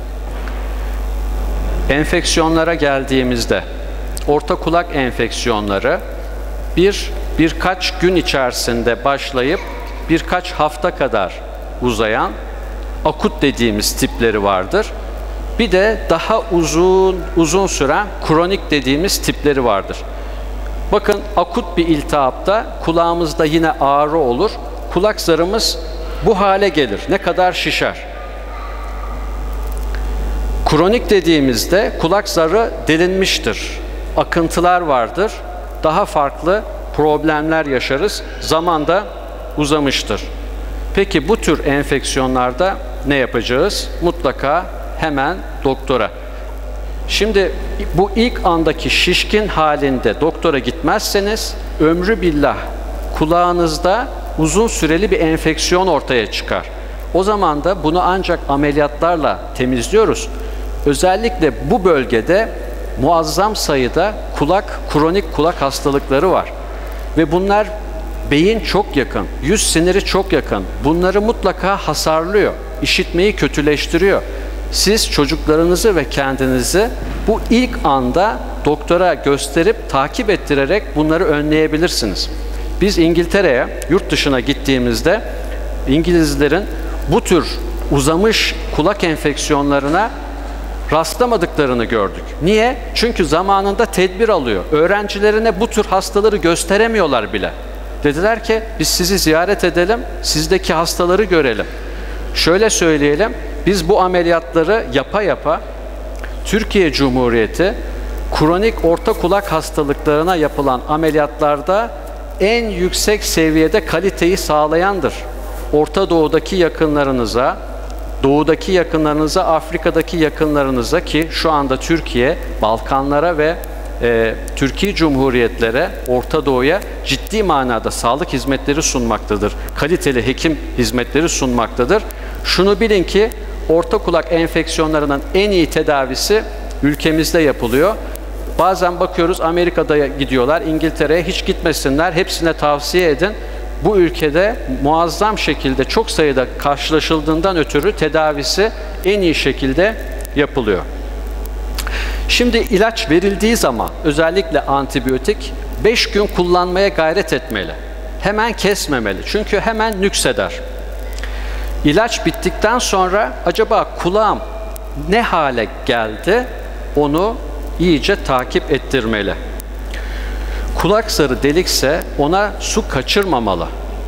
Enfeksiyonlara geldiğimizde, orta kulak enfeksiyonları birkaç gün içerisinde başlayıp birkaç hafta kadar uzayan akut dediğimiz tipleri vardır. Bir de daha uzun süren kronik dediğimiz tipleri vardır. Bakın akut bir iltihapta kulağımızda yine ağrı olur. Kulak zarımız bu hale gelir. Ne kadar şişer. Kronik dediğimizde kulak zarı delinmiştir. Akıntılar vardır. Daha farklı problemler yaşarız. Zaman da uzamıştır. Peki bu tür enfeksiyonlarda ne yapacağız? Mutlaka hemen doktora. Şimdi bu ilk andaki şişkin halinde doktora gitmezseniz ömrü billah kulağınızda uzun süreli bir enfeksiyon ortaya çıkar. O zaman da bunu ancak ameliyatlarla temizliyoruz. Özellikle bu bölgede muazzam sayıda kronik kulak hastalıkları var. Ve bunlar beyin çok yakın, yüz siniri çok yakın. Bunları mutlaka hasarlıyor, işitmeyi kötüleştiriyor. Siz çocuklarınızı ve kendinizi bu ilk anda doktora gösterip takip ettirerek bunları önleyebilirsiniz. Biz İngiltere'ye, yurt dışına gittiğimizde İngilizlerin bu tür uzamış kulak enfeksiyonlarına rastlamadıklarını gördük. Niye? Çünkü zamanında tedbir alıyor. Öğrencilerine bu tür hastaları gösteremiyorlar bile. Dediler ki biz sizi ziyaret edelim, sizdeki hastaları görelim. Şöyle söyleyelim, biz bu ameliyatları yapa yapa Türkiye Cumhuriyeti kronik orta kulak hastalıklarına yapılan ameliyatlarda en yüksek seviyede kaliteyi sağlayandır. Orta Doğu'daki yakınlarınıza, Doğu'daki yakınlarınıza, Afrika'daki yakınlarınıza ki şu anda Türkiye, Balkanlara ve Türkiye Cumhuriyetlere, Orta Doğu'ya ciddi manada sağlık hizmetleri sunmaktadır. Kaliteli hekim hizmetleri sunmaktadır. Şunu bilin ki orta kulak enfeksiyonlarının en iyi tedavisi ülkemizde yapılıyor. Bazen bakıyoruz Amerika'da gidiyorlar, İngiltere'ye hiç gitmesinler, hepsine tavsiye edin. Bu ülkede muazzam şekilde çok sayıda karşılaşıldığından ötürü tedavisi en iyi şekilde yapılıyor. Şimdi ilaç verildiği zaman özellikle antibiyotik 5 gün kullanmaya gayret etmeli. Hemen kesmemeli çünkü hemen nükseder. İlaç bittikten sonra acaba kulağım ne hale geldi onu iyice takip ettirmeli. Kulak zarı delikse ona su kaçırmamalı.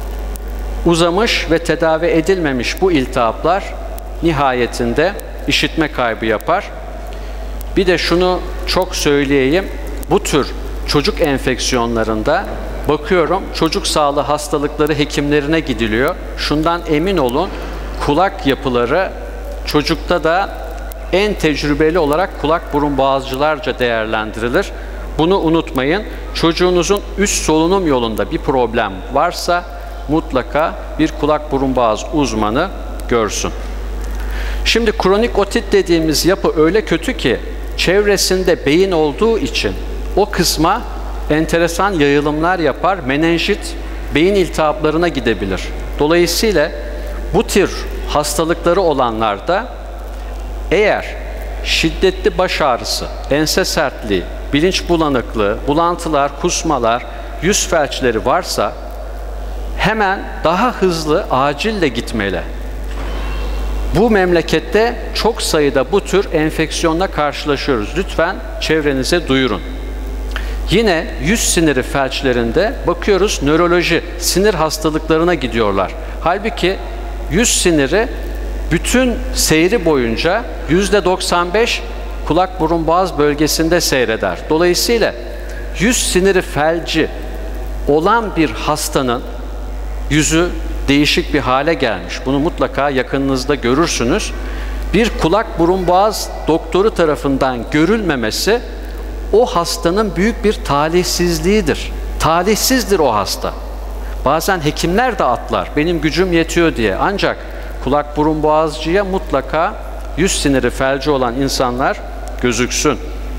Uzamış ve tedavi edilmemiş bu iltihaplar nihayetinde işitme kaybı yapar. Bir de şunu çok söyleyeyim, bu tür çocuk enfeksiyonlarında bakıyorum çocuk sağlığı hastalıkları hekimlerine gidiliyor. Şundan emin olun kulak yapıları çocukta da en tecrübeli olarak kulak burun boğazcılarca değerlendirilir. Bunu unutmayın. Çocuğunuzun üst solunum yolunda bir problem varsa mutlaka bir kulak burun boğaz uzmanı görsün. Şimdi kronik otit dediğimiz yapı öyle kötü ki çevresinde beyin olduğu için o kısma enteresan yayılımlar yapar, menenjit, beyin iltihaplarına gidebilir. Dolayısıyla bu tür hastalıkları olanlarda eğer şiddetli baş ağrısı, ense sertliği, bilinç bulanıklığı, bulantılar, kusmalar, yüz felçleri varsa hemen daha hızlı acille gitmeli. Bu memlekette çok sayıda bu tür enfeksiyonla karşılaşıyoruz. Lütfen çevrenize duyurun. Yine yüz siniri felçlerinde bakıyoruz nöroloji, sinir hastalıklarına gidiyorlar. Halbuki yüz siniri bütün seyri boyunca %95 kulak burun boğaz bölgesinde seyreder. Dolayısıyla yüz siniri felci olan bir hastanın yüzü değişik bir hale gelmiş. Bunu mutlaka yakınınızda görürsünüz. Bir kulak burun boğaz doktoru tarafından görülmemesi o hastanın büyük bir talihsizliğidir. Talihsizdir o hasta. Bazen hekimler de atlar. Benim gücüm yetiyor diye. Ancak kulak burun boğazcıya mutlaka yüz siniri felci olan insanlar gözüksün.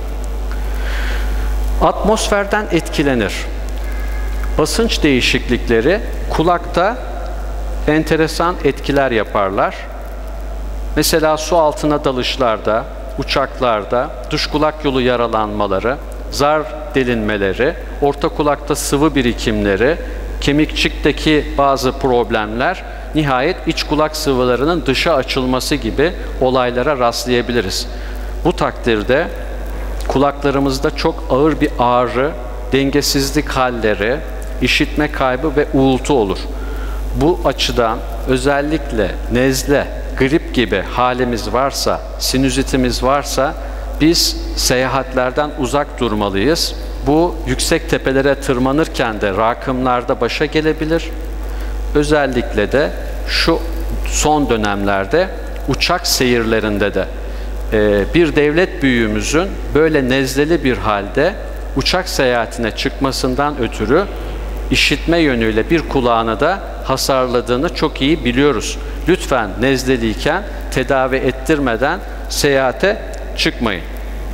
Atmosferden etkilenir. Basınç değişiklikleri kulakta enteresan etkiler yaparlar. Mesela su altına dalışlarda, uçaklarda, dış kulak yolu yaralanmaları, zar delinmeleri, orta kulakta sıvı birikimleri, kemikçikteki bazı problemler, nihayet iç kulak sıvılarının dışa açılması gibi olaylara rastlayabiliriz. Bu takdirde kulaklarımızda çok ağır bir ağrı, dengesizlik halleri, işitme kaybı ve uğultu olur. Bu açıdan özellikle nezle, grip gibi halimiz varsa, sinüzitimiz varsa biz seyahatlerden uzak durmalıyız. Bu yüksek tepelere tırmanırken de rakımlarda başa gelebilir. Özellikle de şu son dönemlerde uçak seyirlerinde de bir devlet büyüğümüzün böyle nezleli bir halde uçak seyahatine çıkmasından ötürü işitme yönüyle bir kulağını da hasarladığını çok iyi biliyoruz. Lütfen nezleliyken tedavi ettirmeden seyahate çıkmayın.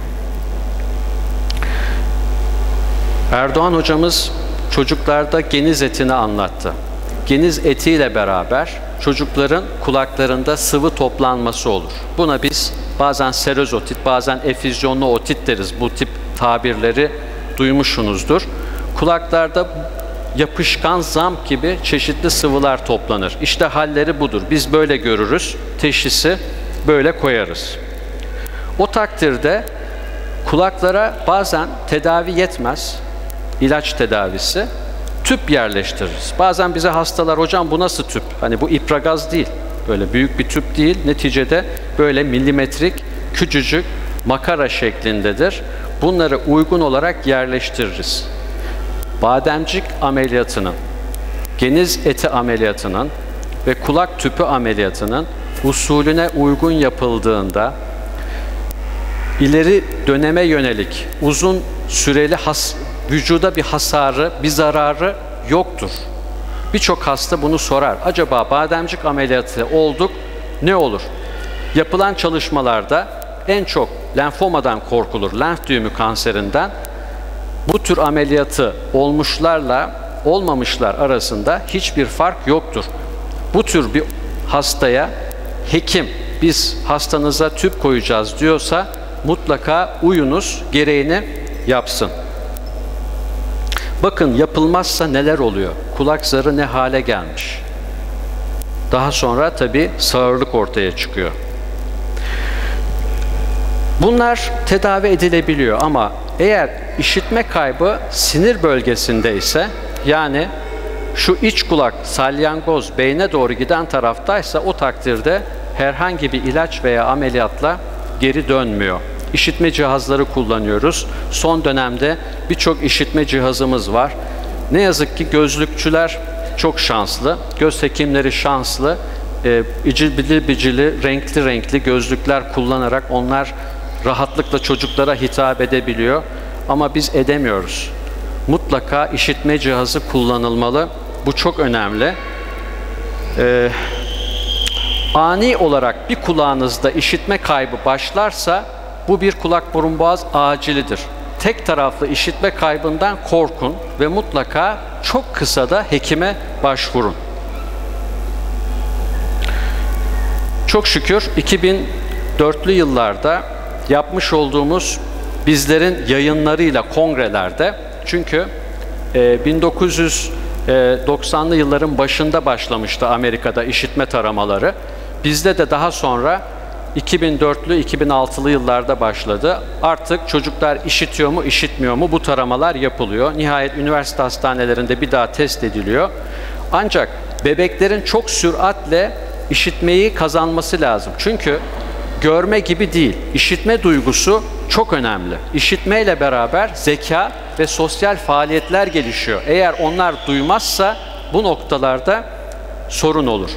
Erdoğan hocamız çocuklarda geniz etini anlattı. Geniz etiyle beraber çocukların kulaklarında sıvı toplanması olur. Buna biz bazen serozotit, bazen efüzyonlu otit deriz. Bu tip tabirleri duymuşsunuzdur. Kulaklarda yapışkan zamp gibi çeşitli sıvılar toplanır. İşte halleri budur. Biz böyle görürüz. Teşhisi böyle koyarız. O takdirde kulaklara bazen tedavi yetmez. İlaç tedavisi. Tüp yerleştiririz. Bazen bize hastalar, hocam bu nasıl tüp? Hani bu ipragaz değil. Böyle büyük bir tüp değil. Neticede böyle milimetrik, küçücük makara şeklindedir. Bunları uygun olarak yerleştiririz. Bademcik ameliyatının, geniz eti ameliyatının ve kulak tüpü ameliyatının usulüne uygun yapıldığında ileri döneme yönelik uzun süreli vücuda bir hasarı, bir zararı yoktur. Birçok hasta bunu sorar. Acaba bademcik ameliyatı olduk, ne olur? Yapılan çalışmalarda en çok lenfomadan korkulur, lenf düğümü kanserinden. Bu tür ameliyatı olmuşlarla olmamışlar arasında hiçbir fark yoktur. Bu tür bir hastaya hekim, biz hastanıza tüp koyacağız diyorsa mutlaka uyunuz, gereğini yapsın. Bakın yapılmazsa neler oluyor? Kulak zarı ne hale gelmiş? Daha sonra tabii sağırlık ortaya çıkıyor. Bunlar tedavi edilebiliyor ama eğer işitme kaybı sinir bölgesinde ise, yani şu iç kulak salyangoz beyne doğru giden taraftaysa o takdirde herhangi bir ilaç veya ameliyatla geri dönmüyor. İşitme cihazları kullanıyoruz. Son dönemde birçok işitme cihazımız var. Ne yazık ki gözlükçüler çok şanslı, göz hekimleri şanslı. icili bicili, renkli renkli gözlükler kullanarak onlar rahatlıkla çocuklara hitap edebiliyor. Ama biz edemiyoruz. Mutlaka işitme cihazı kullanılmalı. Bu çok önemli. Ani olarak bir kulağınızda işitme kaybı başlarsa bu bir kulak burun boğaz acilidir. Tek taraflı işitme kaybından korkun ve mutlaka çok kısa da hekime başvurun. Çok şükür 2004'lü yıllarda yapmış olduğumuz bizlerin yayınlarıyla kongrelerde, çünkü 1990'lı yılların başında başlamıştı Amerika'da işitme taramaları. Bizde de daha sonra 2004'lü, 2006'lı yıllarda başladı. Artık çocuklar işitiyor mu, işitmiyor mu bu taramalar yapılıyor. Nihayet üniversite hastanelerinde bir daha test ediliyor. Ancak bebeklerin çok süratle işitmeyi kazanması lazım. Çünkü görme gibi değil, işitme duygusu çok önemli. İşitmeyle beraber zeka ve sosyal faaliyetler gelişiyor. Eğer onlar duymazsa bu noktalarda sorun olur.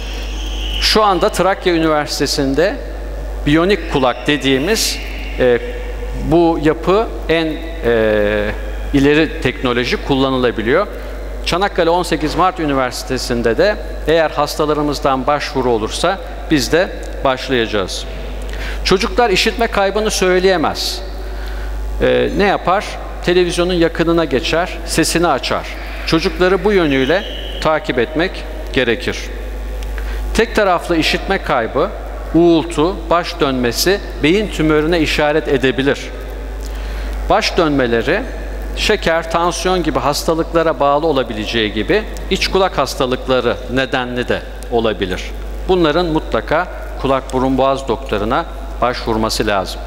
Şu anda Trakya Üniversitesi'nde biyonik kulak dediğimiz bu yapı en ileri teknoloji kullanılabiliyor. Çanakkale 18 Mart Üniversitesi'nde de eğer hastalarımızdan başvuru olursa biz de başlayacağız. Çocuklar işitme kaybını söyleyemez. Ne yapar? Televizyonun yakınına geçer, sesini açar. Çocukları bu yönüyle takip etmek gerekir. Tek taraflı işitme kaybı, uğultu, baş dönmesi beyin tümörüne işaret edebilir. Baş dönmeleri şeker, tansiyon gibi hastalıklara bağlı olabileceği gibi iç kulak hastalıkları nedenli de olabilir. Bunların mutlaka kulak burun boğaz doktoruna başvurması lazım.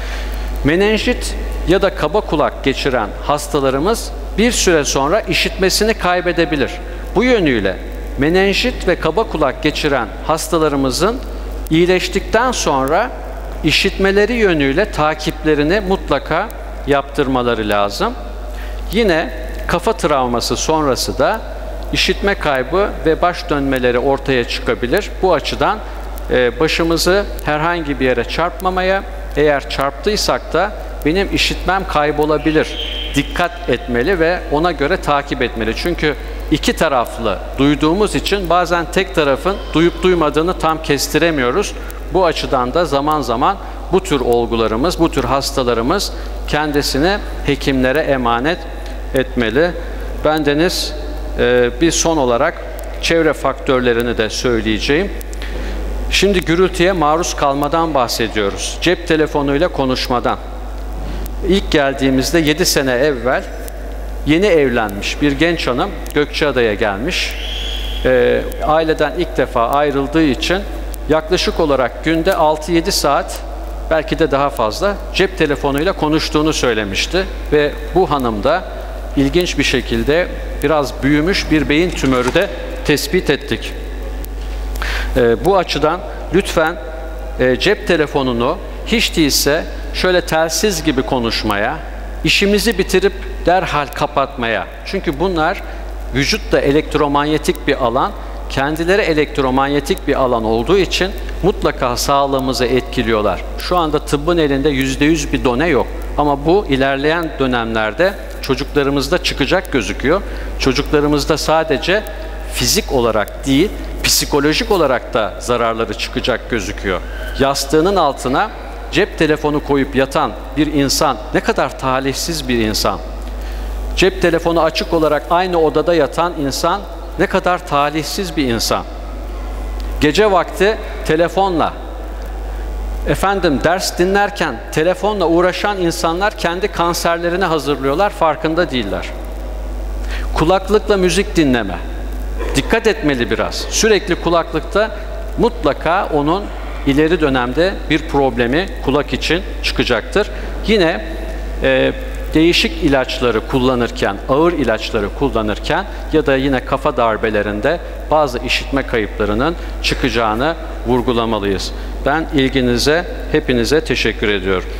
Menenjit ya da kaba kulak geçiren hastalarımız bir süre sonra işitmesini kaybedebilir. Bu yönüyle menenjit ve kaba kulak geçiren hastalarımızın iyileştikten sonra işitmeleri yönüyle takiplerini mutlaka yaptırmaları lazım. Yine kafa travması sonrası da işitme kaybı ve baş dönmeleri ortaya çıkabilir. Bu açıdan başımızı herhangi bir yere çarpmamaya, eğer çarptıysak da benim işitmem kaybolabilir, dikkat etmeli ve ona göre takip etmeli. Çünkü iki taraflı duyduğumuz için bazen tek tarafın duyup duymadığını tam kestiremiyoruz. Bu açıdan da zaman zaman bu tür olgularımız, bu tür hastalarımız kendisini hekimlere emanet etmeli. Bendeniz bir son olarak çevre faktörlerini de söyleyeceğim. Şimdi gürültüye maruz kalmadan bahsediyoruz. Cep telefonuyla konuşmadan. İlk geldiğimizde 7 sene evvel yeni evlenmiş bir genç hanım Gökçeada'ya gelmiş. Aileden ilk defa ayrıldığı için yaklaşık olarak günde 6-7 saat, belki de daha fazla cep telefonuyla konuştuğunu söylemişti. Ve bu hanım da ilginç bir şekilde biraz büyümüş bir beyin tümörü de tespit ettik. Bu açıdan lütfen cep telefonunu hiç değilse şöyle telsiz gibi konuşmaya, işimizi bitirip derhal kapatmaya. Çünkü bunlar vücutta elektromanyetik bir alan, kendileri elektromanyetik bir alan olduğu için mutlaka sağlığımızı etkiliyorlar. Şu anda tıbbın elinde %100 bir done yok. Ama bu ilerleyen dönemlerde çocuklarımızda çıkacak gözüküyor. Çocuklarımızda sadece fizik olarak değil, psikolojik olarak da zararları çıkacak gözüküyor. Yastığının altına cep telefonu koyup yatan bir insan ne kadar talihsiz bir insan. Cep telefonu açık olarak aynı odada yatan insan ne kadar talihsiz bir insan. Gece vakti telefonla, ders dinlerken telefonla uğraşan insanlar kendi kanserlerine hazırlıyorlar, farkında değiller. Kulaklıkla müzik dinleme. Dikkat etmeli biraz. Sürekli kulaklıkta mutlaka onun ileri dönemde bir problemi kulak için çıkacaktır. Yine değişik ilaçları kullanırken, ağır ilaçları kullanırken ya da yine kafa darbelerinde bazı işitme kayıplarının çıkacağını vurgulamalıyız. Ben ilginize, hepinize teşekkür ediyorum.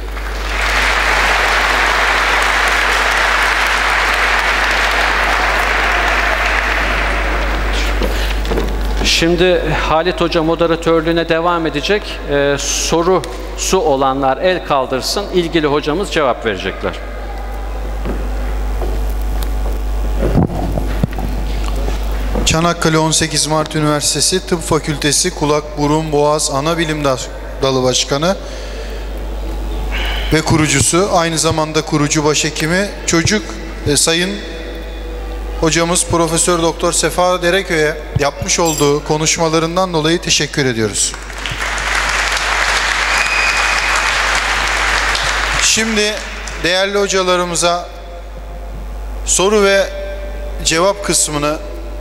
Şimdi Halit Hoca moderatörlüğüne devam edecek. Sorusu olanlar el kaldırsın. İlgili hocamız cevap verecekler. Çanakkale 18 Mart Üniversitesi Tıp Fakültesi Kulak, Burun, Boğaz Anabilim Dalı Başkanı ve kurucusu, aynı zamanda kurucu başhekimi çocuk Sayın hocamız Profesör Doktor Sefa Dereköy'e yapmış olduğu konuşmalarından dolayı teşekkür ediyoruz. Şimdi değerli hocalarımıza soru ve cevap kısmını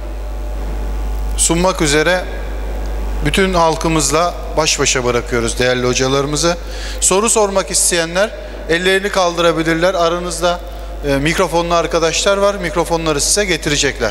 sunmak üzere bütün halkımızla baş başa bırakıyoruz değerli hocalarımızı. Soru sormak isteyenler ellerini kaldırabilirler. Aranızda mikrofonlu arkadaşlar var. Mikrofonları size getirecekler.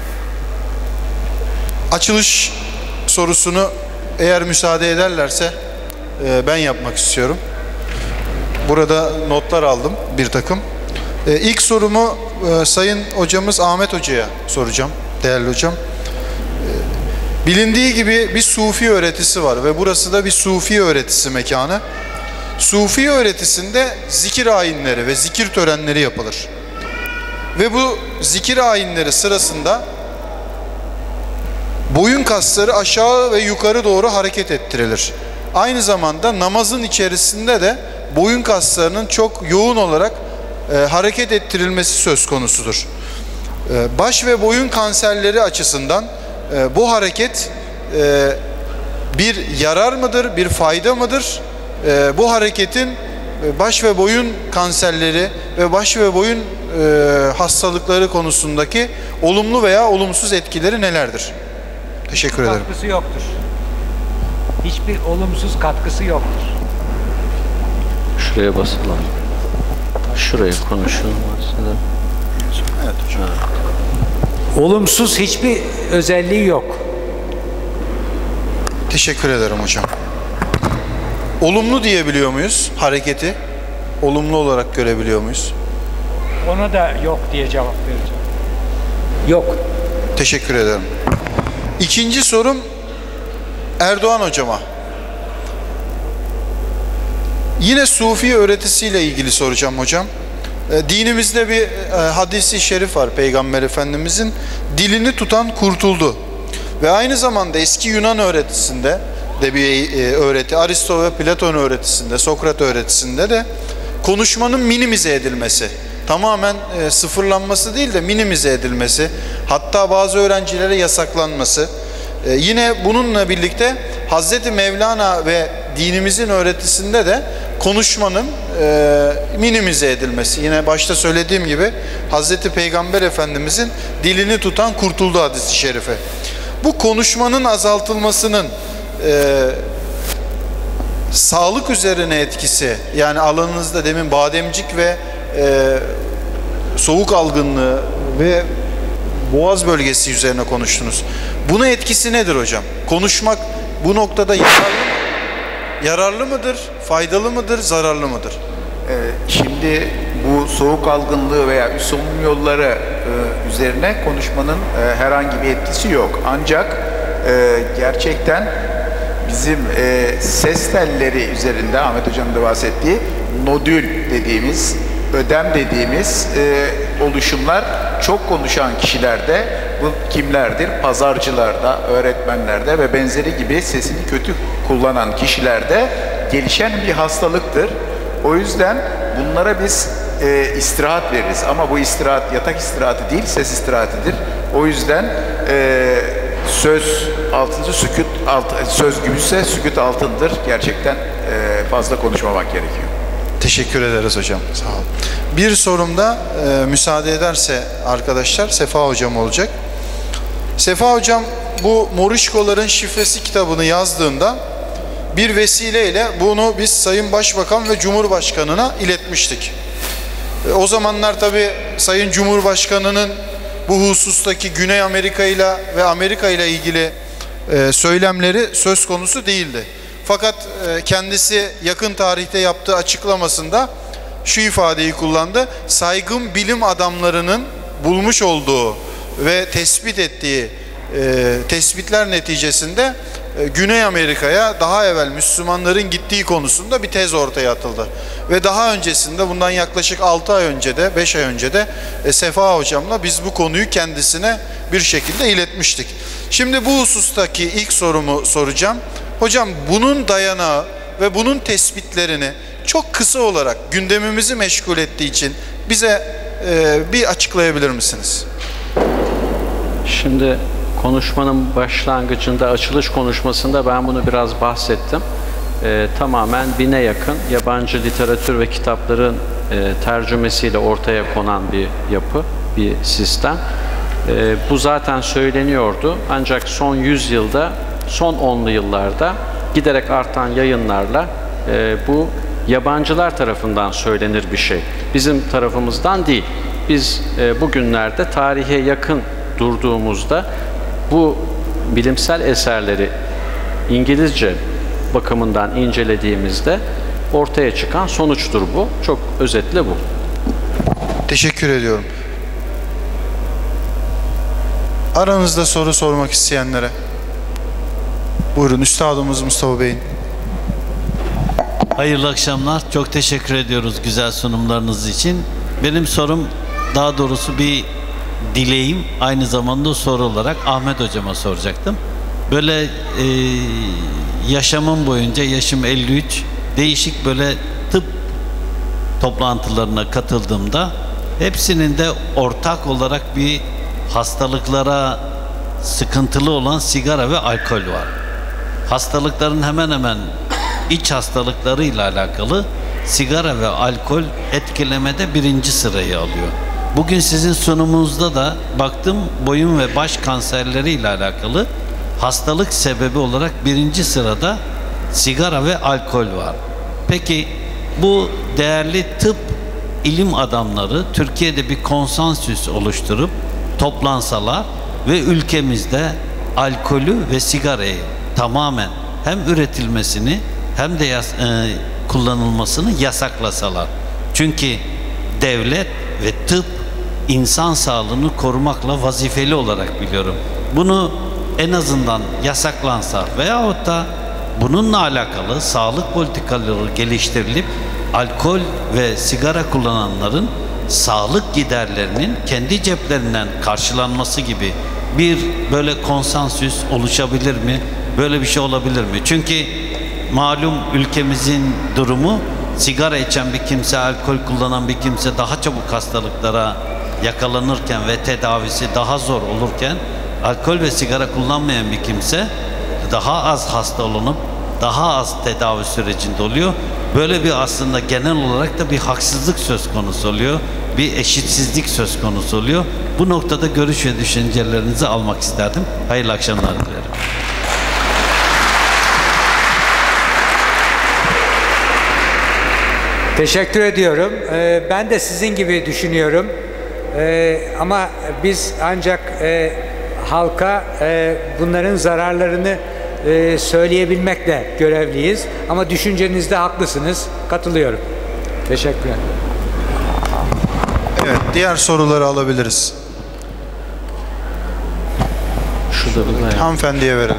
Açılış sorusunu eğer müsaade ederlerse ben yapmak istiyorum. Burada notlar aldım bir takım. İlk sorumu Sayın hocamız Ahmet Hoca'ya soracağım. Değerli hocam. Bilindiği gibi bir Sufi öğretisi var ve burası da bir Sufi öğretisi mekanı. Sufi öğretisinde zikir ayinleri ve zikir törenleri yapılır. Ve bu zikir ayinleri sırasında boyun kasları aşağı ve yukarı doğru hareket ettirilir. Aynı zamanda namazın içerisinde de boyun kaslarının çok yoğun olarak hareket ettirilmesi söz konusudur. Baş ve boyun kanserleri açısından bu hareket bir yarar mıdır, bir fayda mıdır? Bu hareketin baş ve boyun kanserleri ve baş ve boyun hastalıkları konusundaki olumlu veya olumsuz etkileri nelerdir? Teşekkür ederim. Katkısı yoktur. Hiçbir olumsuz katkısı yoktur. Şuraya basılar. Şuraya konuşalım. Evet hocam. Olumsuz hiçbir özelliği yok. Teşekkür ederim hocam. Olumlu diyebiliyor muyuz hareketi? Olumlu olarak görebiliyor muyuz? Ona da yok diye cevap vereceğim. Yok. Teşekkür ederim. İkinci sorum Erdoğan hocama. Yine Sufi öğretisiyle ilgili soracağım hocam. Dinimizde bir hadisi şerif var Peygamber Efendimizin. Dilini tutan kurtuldu. Ve aynı zamanda eski Yunan öğretisinde de bir öğreti, Aristo ve Platon öğretisinde, Sokrat öğretisinde de konuşmanın minimize edilmesi, tamamen sıfırlanması değil de minimize edilmesi, hatta bazı öğrencilere yasaklanması. Yine bununla birlikte Hazreti Mevlana ve dinimizin öğretisinde de konuşmanın minimize edilmesi. Yine başta söylediğim gibi Hazreti Peygamber Efendimizin dilini tutan kurtuldu hadisi şerifi. Bu konuşmanın azaltılmasının sağlık üzerine etkisi, yani alanınızda demin bademcik ve soğuk algınlığı ve boğaz bölgesi üzerine konuştunuz. Buna etkisi nedir hocam? Konuşmak bu noktada yararlı mıdır, faydalı mıdır, zararlı mıdır? Şimdi bu soğuk algınlığı veya üst solunum yolları üzerine konuşmanın herhangi bir etkisi yok. Ancak gerçekten bizim ses telleri üzerinde Ahmet Hoca'nın da bahsettiği nodül dediğimiz, ödem dediğimiz oluşumlar çok konuşan kişilerde, bu kimlerdir? Pazarcılarda, öğretmenlerde ve benzeri gibi sesini kötü kullanan kişilerde gelişen bir hastalıktır. O yüzden bunlara biz istirahat veririz. Ama bu istirahat yatak istirahatı değil, ses istirahatidir. O yüzden söz altıncı sükût, söz gümüşse sükût altındır. Gerçekten fazla konuşmamak gerekiyor. Teşekkür ederiz hocam. Sağ olun. Bir sorum da müsaade ederse arkadaşlar Sefa hocam olacak. Sefa hocam bu Morişkoların Şifresi kitabını yazdığında bir vesileyle bunu biz Sayın Başbakan ve Cumhurbaşkanı'na iletmiştik. O zamanlar tabii Sayın Cumhurbaşkanı'nın bu husustaki Güney Amerika ile ve Amerika ile ilgili söylemleri söz konusu değildi. Fakat kendisi yakın tarihte yaptığı açıklamasında şu ifadeyi kullandı. Saygın bilim adamlarının bulmuş olduğu ve tespit ettiği tespitler neticesinde Güney Amerika'ya daha evvel Müslümanların gittiği konusunda bir tez ortaya atıldı. Ve daha öncesinde bundan yaklaşık 6 ay önce de 5 ay önce de Sefa hocamla biz bu konuyu kendisine bir şekilde iletmiştik. Şimdi bu husustaki ilk sorumu soracağım. Hocam bunun dayanağı ve bunun tespitlerini çok kısa olarak gündemimizi meşgul ettiği için bize bir açıklayabilir misiniz? Şimdi konuşmanın başlangıcında, açılış konuşmasında ben bunu biraz bahsettim. Tamamen 1000'e yakın yabancı literatür ve kitapların tercümesiyle ortaya konan bir yapı, bir sistem. Bu zaten söyleniyordu. Ancak son 100 yılda, son 10'lu yıllarda giderek artan yayınlarla bu yabancılar tarafından söylenir bir şey. Bizim tarafımızdan değil. Biz bugünlerde tarihe yakın durduğumuzda bu bilimsel eserleri İngilizce bakımından incelediğimizde ortaya çıkan sonuçtur bu. Çok özetle bu. Teşekkür ediyorum. Aranızda soru sormak isteyenlere. Buyurun, Üstadımız Mustafa Bey'in. Hayırlı akşamlar. Çok teşekkür ediyoruz güzel sunumlarınız için. Benim sorum, daha doğrusu bir dileğim, aynı zamanda soru olarak Ahmet Hocama soracaktım. Böyle yaşamım boyunca, yaşım 53, değişik böyle tıp toplantılarına katıldığımda hepsinin de ortak olarak bir hastalıklara sıkıntılı olan sigara ve alkol var. Hastalıkların hemen hemen iç hastalıklarıyla alakalı sigara ve alkol etkilemede 1. sırayı alıyor. Bugün sizin sunumunuzda da baktım, boyun ve baş kanserleriyle alakalı hastalık sebebi olarak 1. sırada sigara ve alkol var. Peki bu değerli tıp ilim adamları Türkiye'de bir konsensüs oluşturup toplansalar ve ülkemizde alkolü ve sigarayı tamamen hem üretilmesini hem de kullanılmasını yasaklasalar. Çünkü devlet ve tıp insan sağlığını korumakla vazifeli olarak biliyorum. Bunu en azından yasaklansa veyahut da bununla alakalı sağlık politikaları geliştirilip alkol ve sigara kullananların sağlık giderlerinin kendi ceplerinden karşılanması gibi bir böyle konsensüs oluşabilir mi? Böyle bir şey olabilir mi? Çünkü malum ülkemizin durumu, sigara içen bir kimse, alkol kullanan bir kimse daha çabuk hastalıklara yakalanırken ve tedavisi daha zor olurken, alkol ve sigara kullanmayan bir kimse daha az hasta olunup daha az tedavi sürecinde oluyor. Böyle bir aslında genel olarak da bir haksızlık söz konusu oluyor. Bir eşitsizlik söz konusu oluyor. Bu noktada görüş ve düşüncelerinizi almak isterdim. Hayırlı akşamlar dilerim. Teşekkür ediyorum. Ben de sizin gibi düşünüyorum. Ama biz ancak halka bunların zararlarını söyleyebilmekle görevliyiz. Ama düşüncenizde haklısınız. Katılıyorum. Teşekkür ederim. Evet, diğer soruları alabiliriz. Şurada bir Hanımefendiye verelim.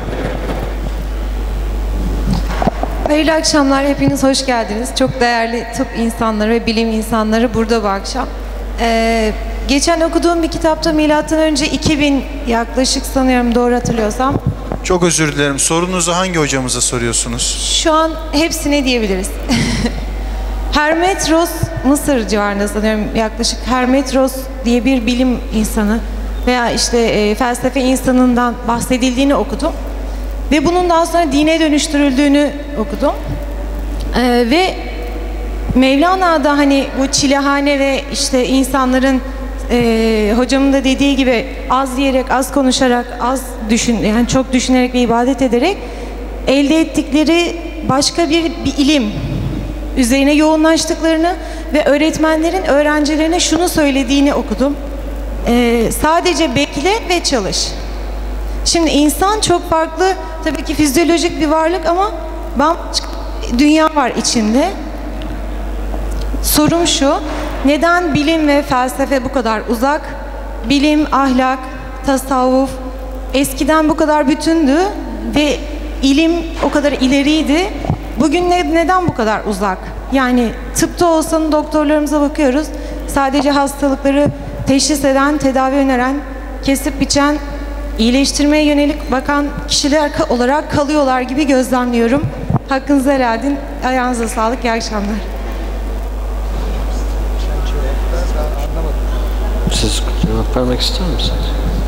Hayırlı akşamlar, hepiniz hoş geldiniz. Çok değerli tıp insanları ve bilim insanları burada bu akşam. Geçen okuduğum bir kitapta milattan önce 2000 yaklaşık, sanıyorum doğru hatırlıyorsam. Çok özür dilerim. Sorunuzu hangi hocamıza soruyorsunuz? Şu an hepsine diyebiliriz. Hermetros, Mısır civarında sanıyorum, yaklaşık Hermetros diye bir bilim insanı veya işte felsefe insanından bahsedildiğini okudum. Ve bunun daha sonra dine dönüştürüldüğünü okudum. Ve Mevlana'da hani bu çilehane ve işte insanların hocamın da dediği gibi az yiyerek, az konuşarak, az yani çok düşünerek ve ibadet ederek elde ettikleri başka bir ilim üzerine yoğunlaştıklarını ve öğretmenlerin öğrencilerine şunu söylediğini okudum. Sadece bekle ve çalış. Şimdi insan çok farklı, tabii ki fizyolojik bir varlık ama bambaşka dünya var içinde. Sorum şu, neden bilim ve felsefe bu kadar uzak? Bilim, ahlak, tasavvuf, eskiden bu kadar bütündü ve ilim o kadar ileriydi. Bugün neden bu kadar uzak? Yani tıpta olsanın doktorlarımıza bakıyoruz. Sadece hastalıkları teşhis eden, tedavi öneren, kesip biçen, iyileştirmeye yönelik bakan kişiler olarak kalıyorlar gibi gözlemliyorum. Hakkınızı helal edin. Ayağınıza sağlık. İyi akşamlar. Siz cevap vermek ister misiniz?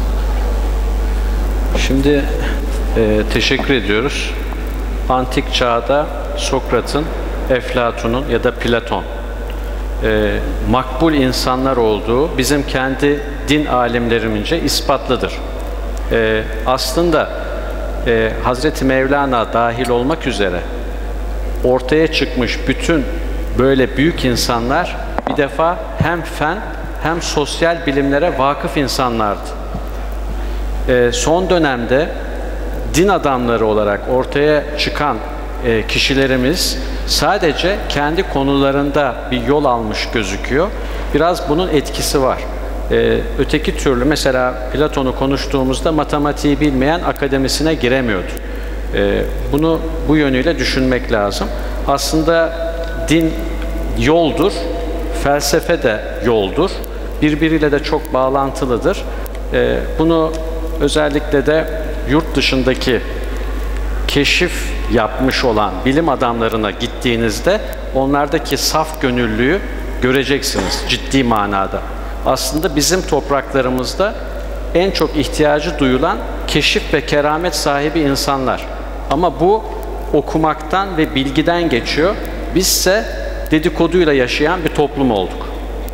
Şimdi teşekkür ediyoruz. Antik çağda Sokrat'ın, Eflatun'un ya da Platon makbul insanlar olduğu bizim kendi din alimlerimizce ispatlıdır. Aslında Hazreti Mevlana dahil olmak üzere ortaya çıkmış bütün böyle büyük insanlar bir defa hem fen hem sosyal bilimlere vakıf insanlardı. Son dönemde din adamları olarak ortaya çıkan kişilerimiz sadece kendi konularında bir yol almış gözüküyor. Biraz bunun etkisi var. Öteki türlü mesela Platon'u konuştuğumuzda matematiği bilmeyen akademisine giremiyordu. Bunu bu yönüyle düşünmek lazım. Aslında din yoldur, felsefe de yoldur. Birbiriyle de çok bağlantılıdır. Bunu özellikle de yurt dışındaki keşif yapmış olan bilim adamlarına gittiğinizde onlardaki saf gönüllüyü göreceksiniz ciddi manada. Aslında bizim topraklarımızda en çok ihtiyacı duyulan keşif ve keramet sahibi insanlar. Ama bu okumaktan ve bilgiden geçiyor. Bizse dedikoduyla yaşayan bir toplum olduk.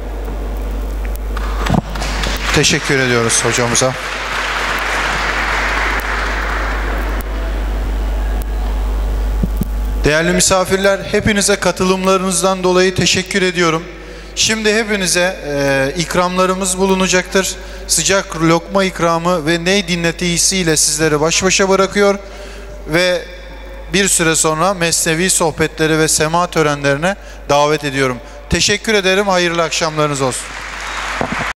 Teşekkür ediyoruz hocamıza. Değerli misafirler, hepinize katılımlarınızdan dolayı teşekkür ediyorum. Şimdi hepinize ikramlarımız bulunacaktır. Sıcak lokma ikramı ve ney dinletisiyle sizleri baş başa bırakıyor ve bir süre sonra mesnevi sohbetleri ve sema törenlerine davet ediyorum. Teşekkür ederim, hayırlı akşamlarınız olsun.